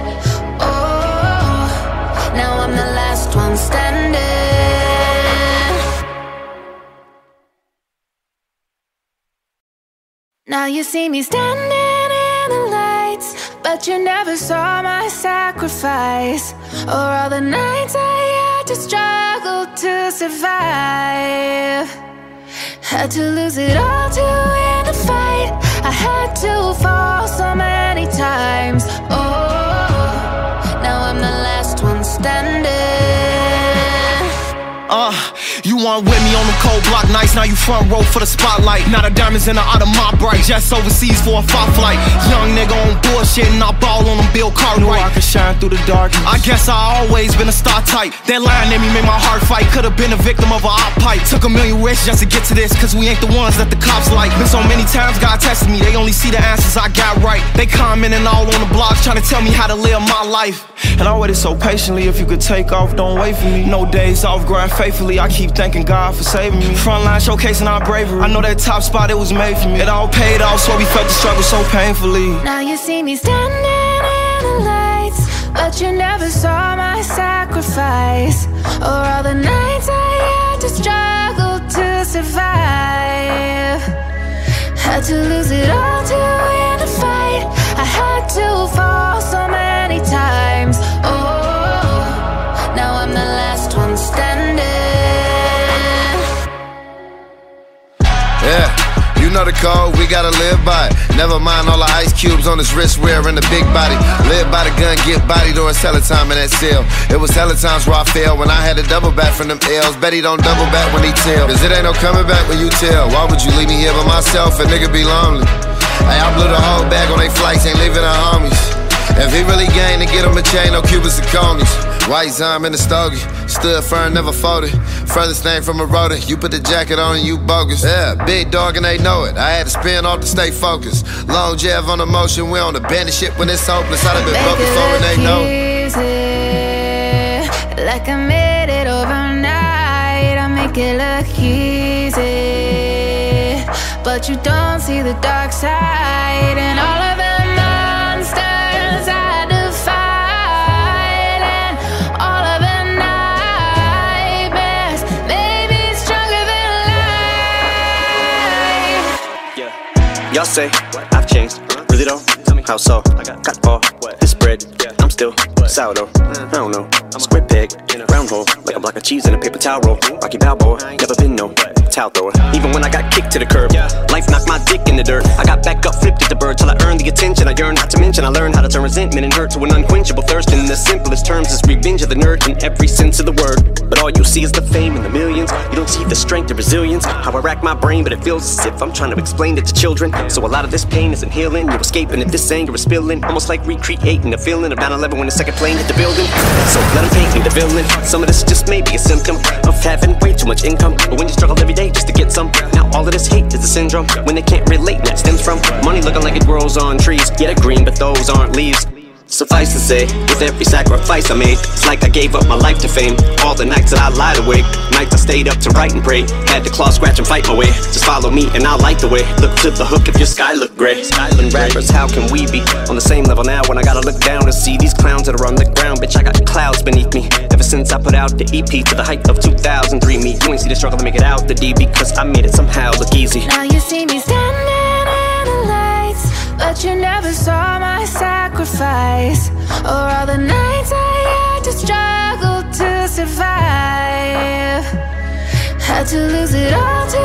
Oh, now I'm the last one standing. Now you see me standing in the lights, but you never saw my sacrifice, or all the nights I had to struggle to survive. Had to lose it all to win the fight. I had to fall so many times. Oh, now I'm the last one standing. Uh, you weren't with me on the cold block nights, now you front row for the spotlight. Now the diamonds in the out of my bright, just overseas for a fight flight. Young nigga on bullshit shit and I ball on them Bill Cartwright. Knew I could shine through the darkness. I guess I always been a star type. That line in me made my heart fight. Could've been a victim of a op pipe. Took a million risks just to get to this, cause we ain't the ones that the cops like. Been so many times God tested me, they only see the answers I got right. They commenting all on the blogs trying to tell me how to live my life. And I waited so patiently, if you could take off, don't wait for me. No days off, grind faithfully, I keep thanking God for saving me. Frontline showcasing our bravery, I know that top spot, it was made for me. It all paid off, so we felt the struggle so painfully. Now you see me standing in the lights, but you never saw my sacrifice, or all the nights I had to struggle to survive. Had to lose it all to win the fight. I had to fall so many times. Oh, now I'm the last one standing. Yeah, you know the code, we gotta live by it. Never mind all the ice cubes on his wrist wearing the big body. Live by the gun, get body during hella time in that cell. It was hella times where I failed when I had to double back from them L's. Bet he don't double back when he tell, cause it ain't no coming back when you tell. Why would you leave me here by myself? A nigga be lonely. Hey, I blew the whole bag on they flights, ain't leaving the homies. If he really gained to get him a chain, no Cubans and conies. White Zime in the stogie, stood firm, never folded. Furthest thing from a rotor, you put the jacket on and you bogus. Yeah, big dog and they know it. I had to spin off to stay focused. Long jab on the motion, we on the bandit shit when it's hopeless. I'd have been broke before and they know it. Like I made it overnight, I make it look easy, but you don't see the dark side and all of the monsters I defied, and all of the nightmares made me stronger than life. Yeah, y'all say I've changed, really though? Tell me how so? I got got all this bread, I'm still sourdough. I don't know, square peg, round hole, like a block of cheese in a paper towel roll. Rocky Balboa, never been no towel thrower. Even when I got kicked to the curb, life knocked my dick in the dirt. I got back up, flipped at the bird till I earned the attention I yearn. Not to mention I learned how to turn resentment and hurt to an unquenchable thirst. And in the simplest terms is revenge of the nerd in every sense of the word. But all you see is the fame and the millions. You don't see the strength and resilience. How I rack my brain, but it feels as if I'm trying to explain it to children. So a lot of this pain isn't healing. You're escaping if this anger is spilling. Almost like recreating the feeling of nine eleven when the second plane hit the building. So let them paint me the villain. Some of this just may be a symptom of having way too much income. But when you struggle every day just to get some, now all of this hate is a syndrome. When they can't relate, that stems from money looking like it grows on trees. Yeah, they're green, but those aren't leaves. Suffice to say, with every sacrifice I made, it's like I gave up my life to fame. All the nights that I lied awake, nights I stayed up to write and pray. Had to claw, scratch and fight my way. Just follow me and I'll light the way. Look to the hook if your sky look gray. Skyland rappers, how can we be on the same level now when I gotta look down and see these clowns that are on the ground? Bitch, I got clouds beneath me ever since I put out the E P to the height of two thousand three. Me, you ain't see the struggle to make it out the D because I made it somehow look easy. Now you see me standing in the lights, but you never saw my sacrifice, or all the nights I had to struggle to survive. Had to lose it all to